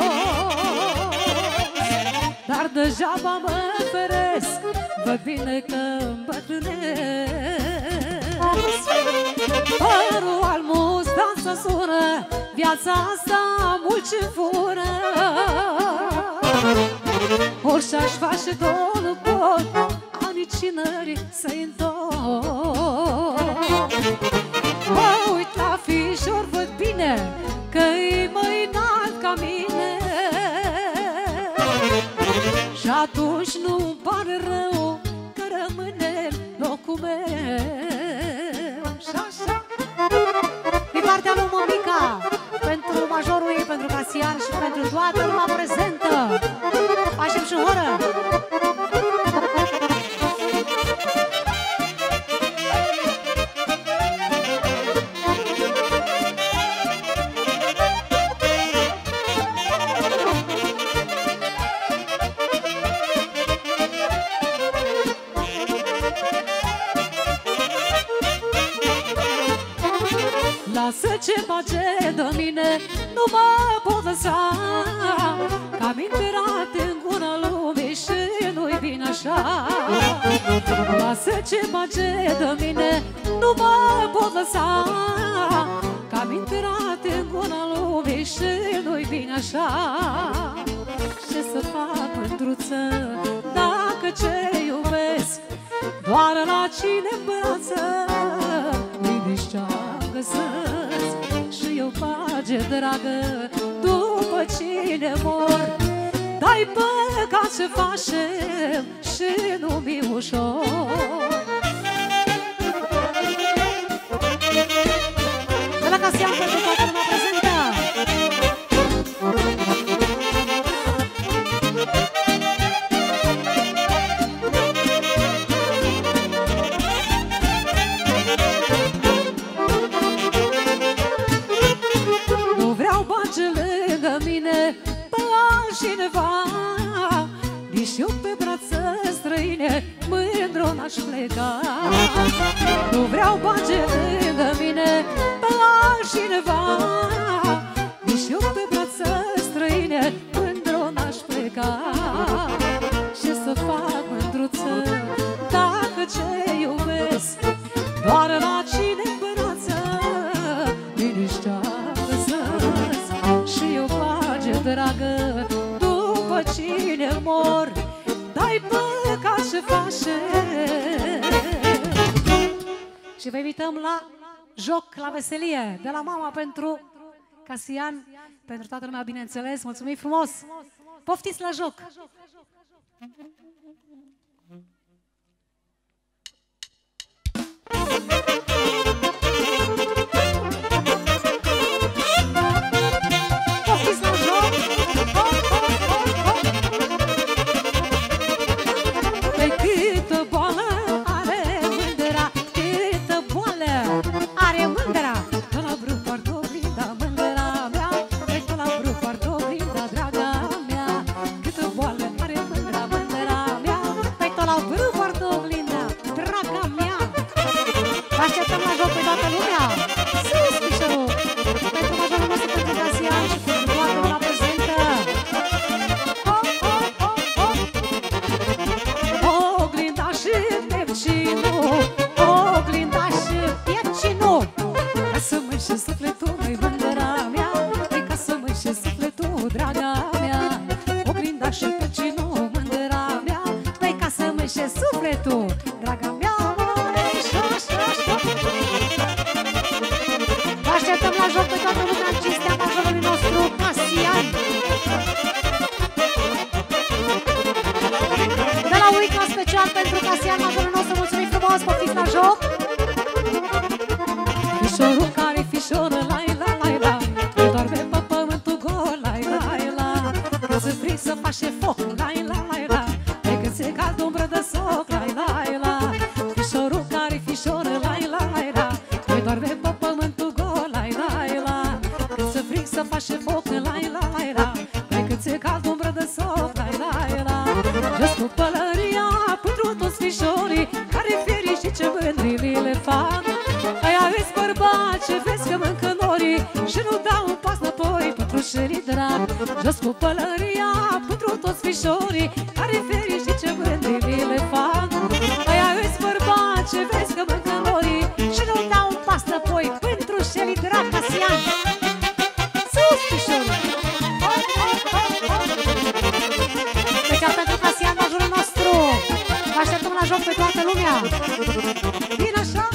[SPEAKER 6] dar degeaba mă feresc, văd bine că îmbătrânesc. Părul al mustața sună, viața asta mult ce fură, orice-aș face tot nu pot, anii cinării se întorc. Mă uit la fișor, văd bine că-i mai înalt ca mine, și atunci nu-mi pare rău că rămâne în locul meu. Și așa. Din partea lui Mămica, pentru majorul ei, pentru Casian și pentru toată lumea prezentă, facem și horă. Lasă ce face de mine, nu mă pot lăsa, că am intrat în gura lumii și nu-i bine așa. Lasă ce bage de mine, nu mă pot lăsa, că am intrat în gura lumii și nu-i bine așa. Ce să fac, mândruță, dacă ce iubesc doar la cine îmbrață, liniștea găsesc și eu pace dragă după cine mor. Dai păcat ce facem și nu mi ușor. De la Casian pentru toată lumea prezentă. Nu vreau bagi lângă mine pe altcineva, nici eu pe brață străine mândru n-aș pleca. Nu vreau bagi lângă mine pe altcineva, nici eu pe brață străine mândru n-aș pleca. Ce să fac, mândruță, dacă ce iubesc doar la cine îmbrață, liniștea găsesc și eu pace dragă după cine mor. Dai păcat ce face. Și vă invităm la joc, la veselie, de la mama pentru Casian, pentru toată lumea, bineînțeles. Mulțumim frumos! Poftiți la joc! Poftiți la joc! Pe câtă boală are mândra, câtă boală are mândra, că la brâu poartă oglinda mândra mea, că la brâu poartă oglinda draga mea. Câtă boală are mândra, mândra mea, că la brâu poartă oglinda draga mea. Vă așteptăm la joc pe toată lumea. Sus, pișorul! Pentru majorul nostru, pentru Casian și pentru toată lumea prezentă. Oh, oh, oh, oh. Oglinda și Nepcinul, oglinda și Nepcinul, ca să mă și sufletul, măi mândra mea, ca să mă și sufletul, draga mea. Oglinda și Nepcinul, mândra mea, ca să mă și sufletul, draga mea. Vă așteptăm la joc pe toată lumea în cinstea majorului nostru, Casian. De la Uica special pentru Casian, majorul nostru, mulțumim frumos, poftiți la joc. Fișorul care fișoră, lai la lai la, că doarme pe pământul gol, lai lai la. Când se frig să face foc, lai la lai la, de când se cald umbră de soc, lai lai la. Fișorul care fișoră, lai la lai la, că doarme pe pământul gol, lai lai la. Când se frig să face foc, lai la lai la, de când se cald umbră de soc, lai lai la. Jos cu pălăria pentru toți fișorii, care fericiți ce mândri le fac. Aia vezi bărbați ce vezi că mâncă norii și nu dau un pas înapoi pentru șerii drag. Jos cu pălăria pentru toți fișorii, care fericiți ce mândri le fac. Aia vezi bărbați ce vezi că mâncă norii și nu dau un pas înapoi pentru șerii drag. Casian! Sus, fișorul! Special pentru Casian, majorul nostru! Vă așteptăm la joc pe toată lumea! Bine așa?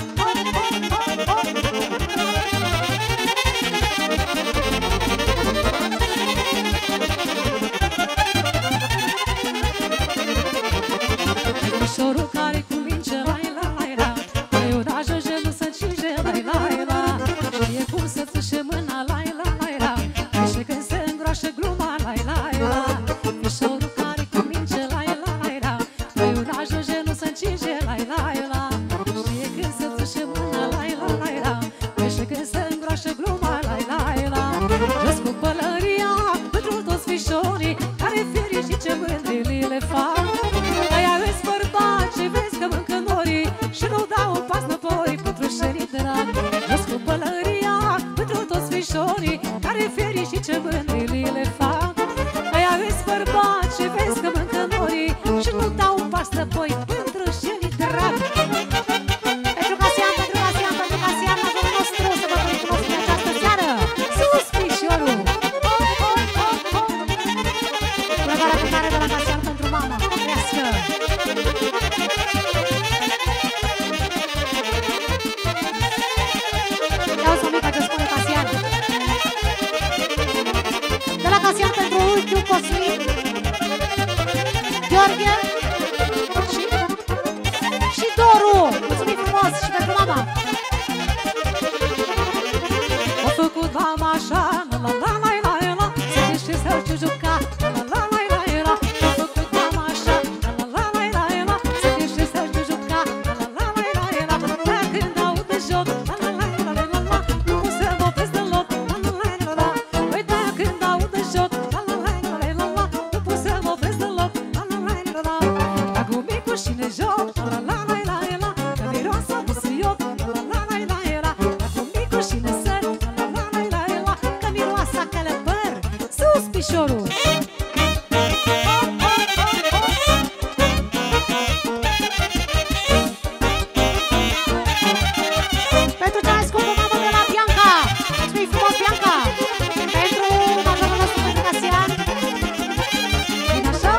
[SPEAKER 6] Fișorul care cu minge, lai la lai la, mai un ajunge nu se cinge, lai lai la. Știe cum să țâșe mâna, lai la lai la, și când se îngroașă gluma, lai lai la. Fișorul care cu minge, lai la lai la, mai un ajunge nu se cinge, lai lai la. Știe când se țâșe mâna, lai la lai la, și când se îngroașă gluma, lai lai la. Jos cu pălăria pentru toți fișorii, care fericiți ce mândri le fac. Aia vezi bărbați ce vezi că mâncă norii și nu dau un pas înapoi pentru șerii drag. Jos cu pălăria pentru toți fișorii, care fericiți ce mândri le fac. Aia vezi bărbați ce vezi că mâncă norii Mișorul. Pentru cea mai scumpă mamă de la Bianca. Mulțumim frumos, Bianca. Pentru majorul nostru, pentru Casian. Bine așa?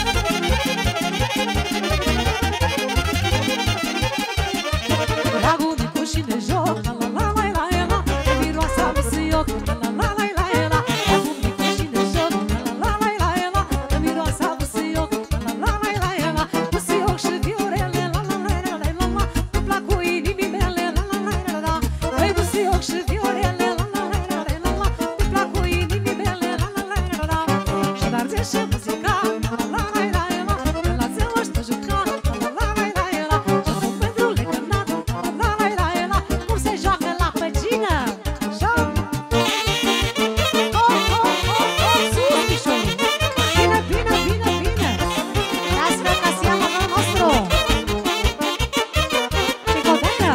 [SPEAKER 6] Dragul micu și de joc, la la la la la la, de miroasa busuioc, la la la la la la. Dragul micu și de joc, la la la la la la, de miroasa busuioc, la la la la la la. Busuioc și viorele, la la la la la la, îmi plac cu inimii mele, la la la la la. Băi, busuioc și viorele, la la la la la la, îmi plac cu inimii mele, la la la la la. Și darze și muzica, la la la la la, că la țeoș te juca, la la la la la la. Și cu pentru legănat, la la la la la, cum se joacă la păgină, așa? Oh, oh, oh, oh, sus, Mișorul! Bine, bine, bine, bine! Ia-ți-vă Casian, majorul nostru! Ce codecă!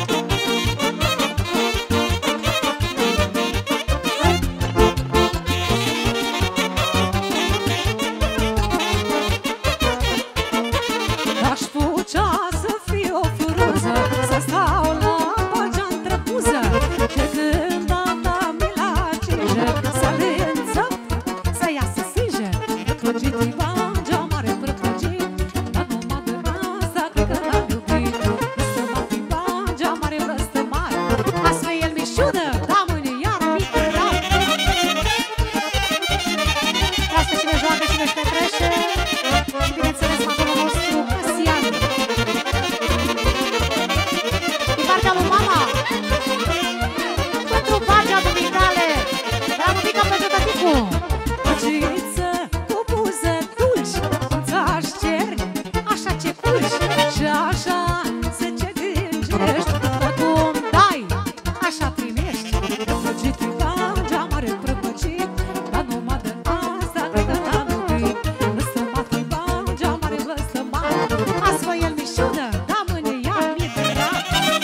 [SPEAKER 6] Aș putea să fiu o floruză, să stau la pagea între buză, și când am dat mi la cinge, să lânțăm, să iasă sânge. Prăpăgit-i bangea mare, prăpăgit, dar numai de asta cred că l-am iubit. Blăstămat-i bangea mare, blăstămat, astfel el mișudă, da mâine iar mic rat. Asta cine joacă, cine își petrește, și bineînțeles majorul nostru, Casian. Din partea lui mama, pentru pagea dumitale, dar nu pică pentru tăticu. Păgiță cu buze dulci, cum-ți-aș ceri, așa ce culci, și așa să ce gângești, că cum dai, așa primești. Prăpăgit-i bangea mare, prăpăgit, dar numai de asta cred că l-am iubit. Blăstămat-i bangea mare, blăstămat, astfel el mișudă, da mâine iar mi-e drag.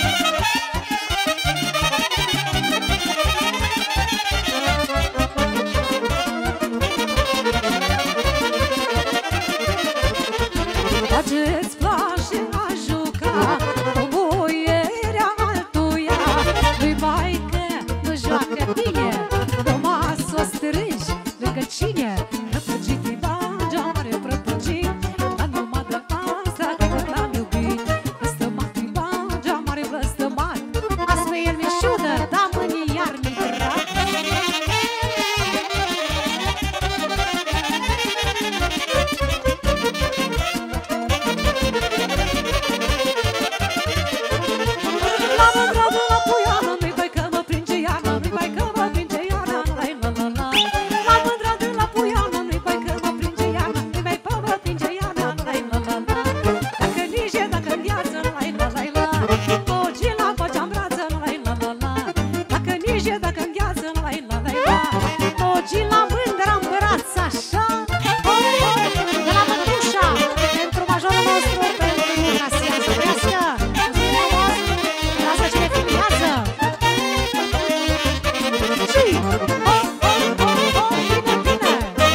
[SPEAKER 6] Faceți place a juca cu boierea altuia, nu-i baică, nu joacă bine, numai s-o strângi lângă cine. Prăpăgit-i bangea mare, prăpăgit, dar numai de asta cred că l-am iubit. Blăstămat-i bangea mare, blăstămat, astfel el mișudă, da mâine iar mi drag. La mândra de la puiană, nu-i bai că mă pringe iarna, nu-i bai că mă pringe iarna, la la la la. La mândra de la puiană, nu-i bai că mă pringe iarna, nu-i bai că mă pringe iarna, la la la la. Dacă nici e, dacă-n viață, la la la la. Ogii la păcea-n brață, la la la la. Dacă nici e, dacă-n viață, la la la la. Ogii la mândra-n brață, așa. De la mântușa, pentru majorul nostru, pentru Casian să crească. Mulțumim frumos, lasă cine filmează. Și, oh, oh, oh, oh, bine, bine.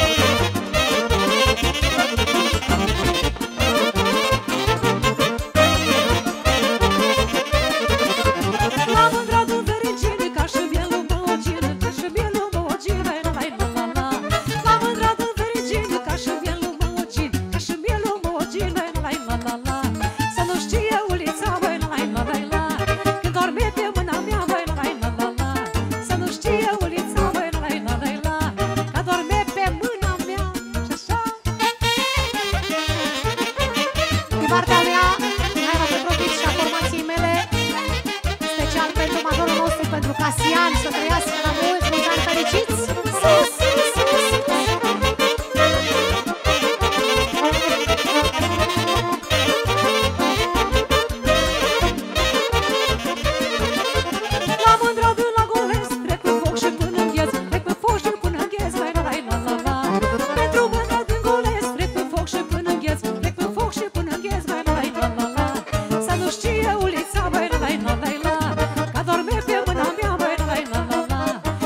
[SPEAKER 6] La mândra de fericire, ca și mielul măgine, ca și mielul măgine, la la la la. La mândra de fericire, ca și mielul măgine, ca și mielul măgine, la la la la. Să nu știe ulița, băi, la la la la. Când dorme pe mâna mea, băi, la la la la. Să nu știe ulița, băi, la la la la. Că dorme pe mâna mea, și așa. Din partea mea, Naira Petrovici și a formației mele, special pentru majorul nostru, pentru Casian, să trăiască la mulți, mulți ani fericiți! Sus, sus, sus, sus! La mândra de la Goles, trec pe foc și până îngheț, trec pe foc și până îngheț, la la la la la. Pentru mândra din Goles, trec pe foc și până îngheț, trec pe foc și până îngheț, la la la la la. Să nu știe ulița, băi, la la la la. Că dorme pe mâna mea, băi, la la la la.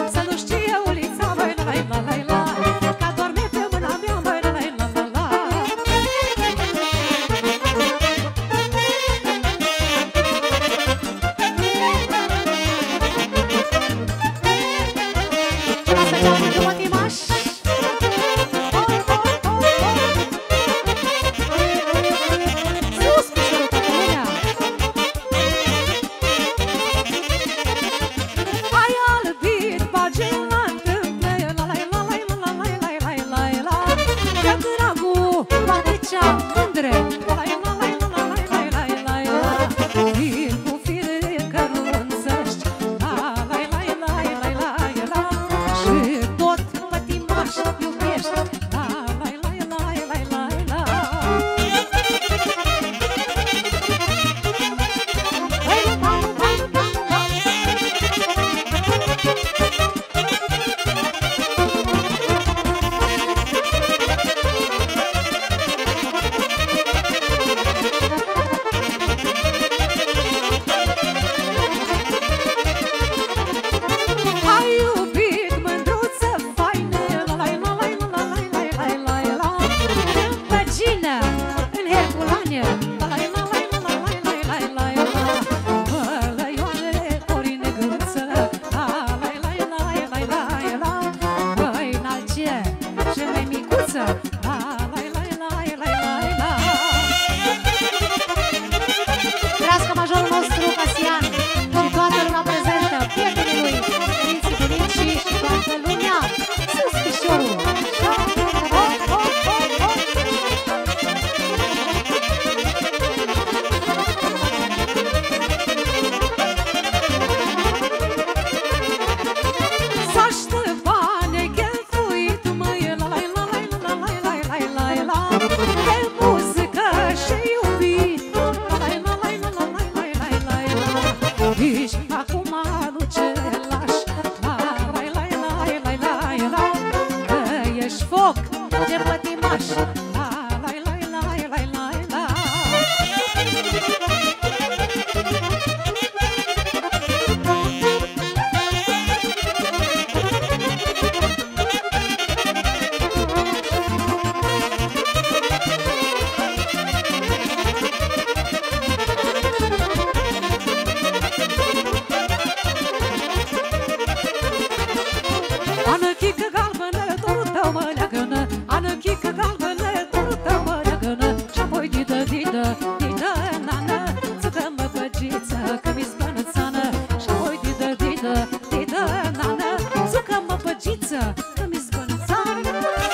[SPEAKER 6] Nici acum nu ce lași. La la la la la la la, că ești foc de pătimaș. La la la la la la la. Anăchică galbenă, dorul tău mă leagănă. Anăchică galbenă, dorul tău mă leagănă. Și-apoi didă, didă, didă, nană, țucă-mă păgiță, că mi-s bănățană. Și-apoi didă, didă, didă, nană, țucă-mă păgiță, că mi-s bănățană.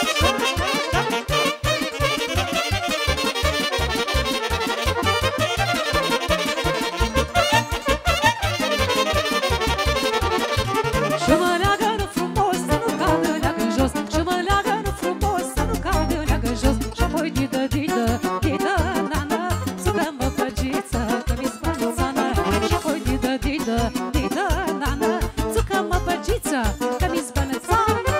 [SPEAKER 6] Și mă leagănă frumos să nu cadă leagă jos. Și mă leagănă frumos să nu cadă leagă jos. Și-apoi didă, didă, didă, nană, țucă-mă păgiță, că mi-s bănățană. Și-apoi didă, didă, didă, nană, țucă-mă păgiță, că mi-s bănățană.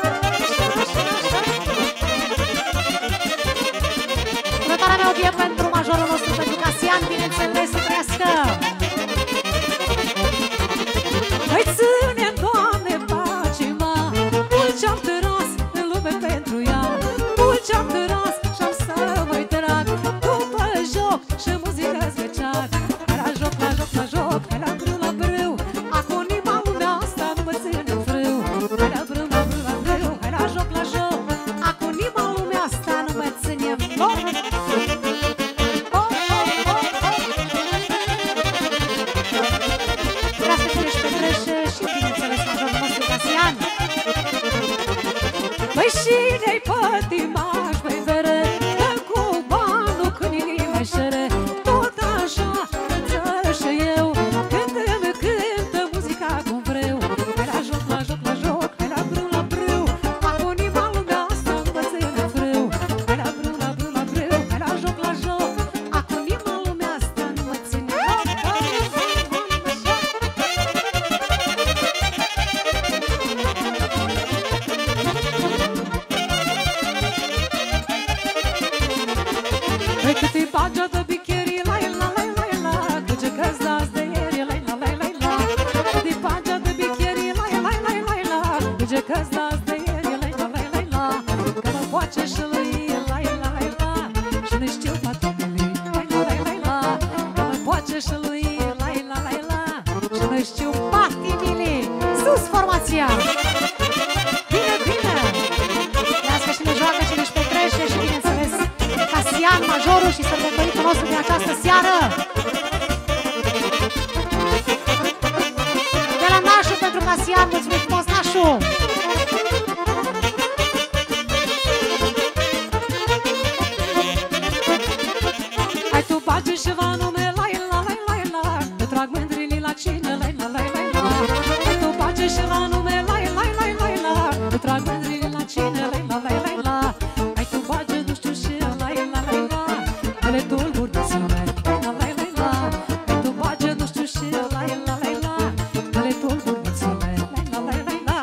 [SPEAKER 6] Următoarea melodie pentru majorul nostru, pentru Casian, bineînțeles, să trăiască. Hai ține-mi, Doamne, pacima, dulce-am tăras în lume pentru ea. Dulce-am tăras și-am să mă-i trag după joc și muzică special. Hai la joc, la joc, la joc, hai la brâu, la brâu, acum nima lumea asta nu mă ține frâu. Hai la brâu, la brâu, la brâu, hai la joc, la joc, acum nima lumea asta nu mă ține foc. Vreau să fie și petrește și bineînțeles majorul nostru Casian. Băi, și-ne-i pătimaș, băi, vere, dă cu banul când inima-i șere. Tot așa cântă și eu, când îmi cântă muzica cum vreau. Hai la joc, la joc, la joc, hai la brâu, la brâu, acum nima lumea asta nu mă ține frâu. Hai la brâu, la brâu, la brâu, hai la joc, la joc, acum nima lumea asta nu mă ține Hai cât îi bagea de bicherii, la la la la la, cu ce că-ți dați de ieri, la la la la la. Cât îi bagea de bicherii, la la la la la, cu ce că-ți dați de ieri, la la la la la. Că mă poace și lui, la la la la, și nu știu patimile, la la la la la. Că mă poace și lui, la la la la, și nu știu patimile. Sus formația! Bine, bine! Lasă și ne joacă și ne-și petrește și bineînțeles Casian, majorul și sărbătoritul nostru din această seară. De la Nașu pentru Casian, mulțumim frumos, Nașu! Hai tu bagi ceva nume, la la la la la, te trag mândrilii la cine, la la la la la. Hai tu bagi ceva nume, la la la la la, te trag mândrilii la cine, la la la la la. Hai tu bagi nu știu și la la la la, că le tulburi de sume, la la la la. Hai tu bagi nu știu și la la la la, că le tulburi de sume, la la la la.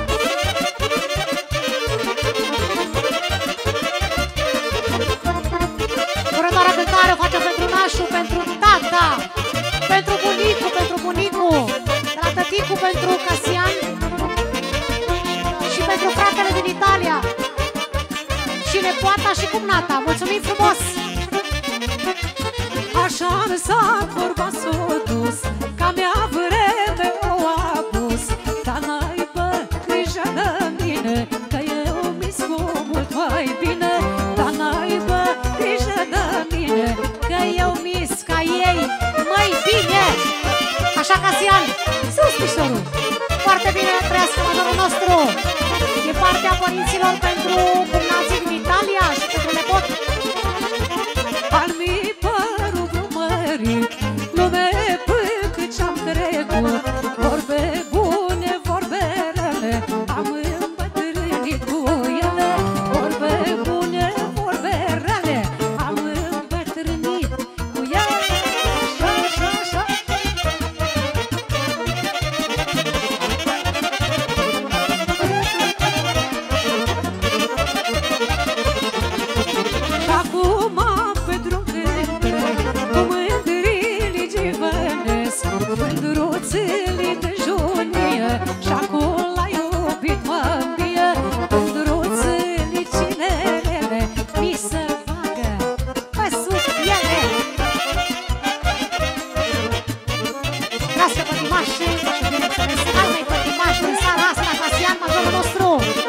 [SPEAKER 6] Următoarea cântare o facem pentru Nașu, pentru tata, pentru bunicul, pentru bunicul, de la tăticul pentru Casian și pentru fratele din Italia și nepoata și cumnata. Mulțumim frumos! Așa am lăsat vorba s-o dus, ca mea vreme o apus. Dar n-aibă grijă de mine, că eu mi-scu mult mai bine. Dar n-aibă grijă de mine, că eu mis ca ei mai bine. Așa, Casian, sus pișorul! Foarte bine, trăiască majorul nostru! Din partea părinților pentru cumnații din Italia și pentru nepot. Al mi părul brumărit, lume până cât ce-am trecut. Vorbe bune, vorbe rele, am îmbătrânit cu ele. Vorbe bune, vorbe rele, am îmbătrânit cu ele. Așa, așa, așa. Mândruțele de junie și acum l-a iubit mă-mbie. Mândruțele cinelele mi se bagă pe sub piele. Grazie pătimași și bineînțeles altei pătimași din seara asta, Casian, majorul nostru.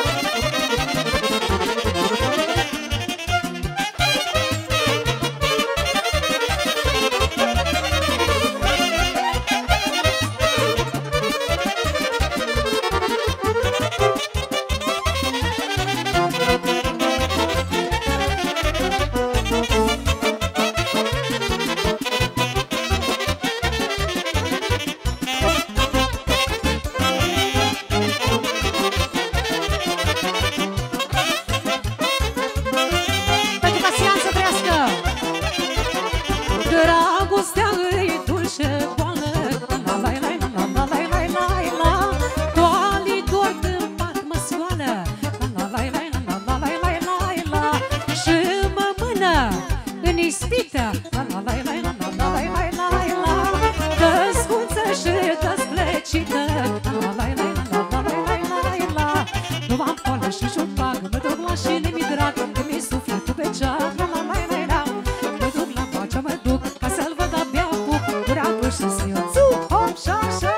[SPEAKER 6] Dragostea îi dulce boală, la la la la la la la la la. Toalii dorm în pat mă scoală, la la la la la la la la la la. Și mă mână în ispită, la la la la la la la la la la. Dă-scuță și dă-ți plecită, la la la la la la la la la. Nu m-am poală și și-o bag, mă duc la șine, mi drag, că mi-i sufletul pe ceaf, la la la la la. Mă duc la pacea, mă duc, ca să-l văd abia apuc, dragul și să-i o țuc, hop, șa, șa.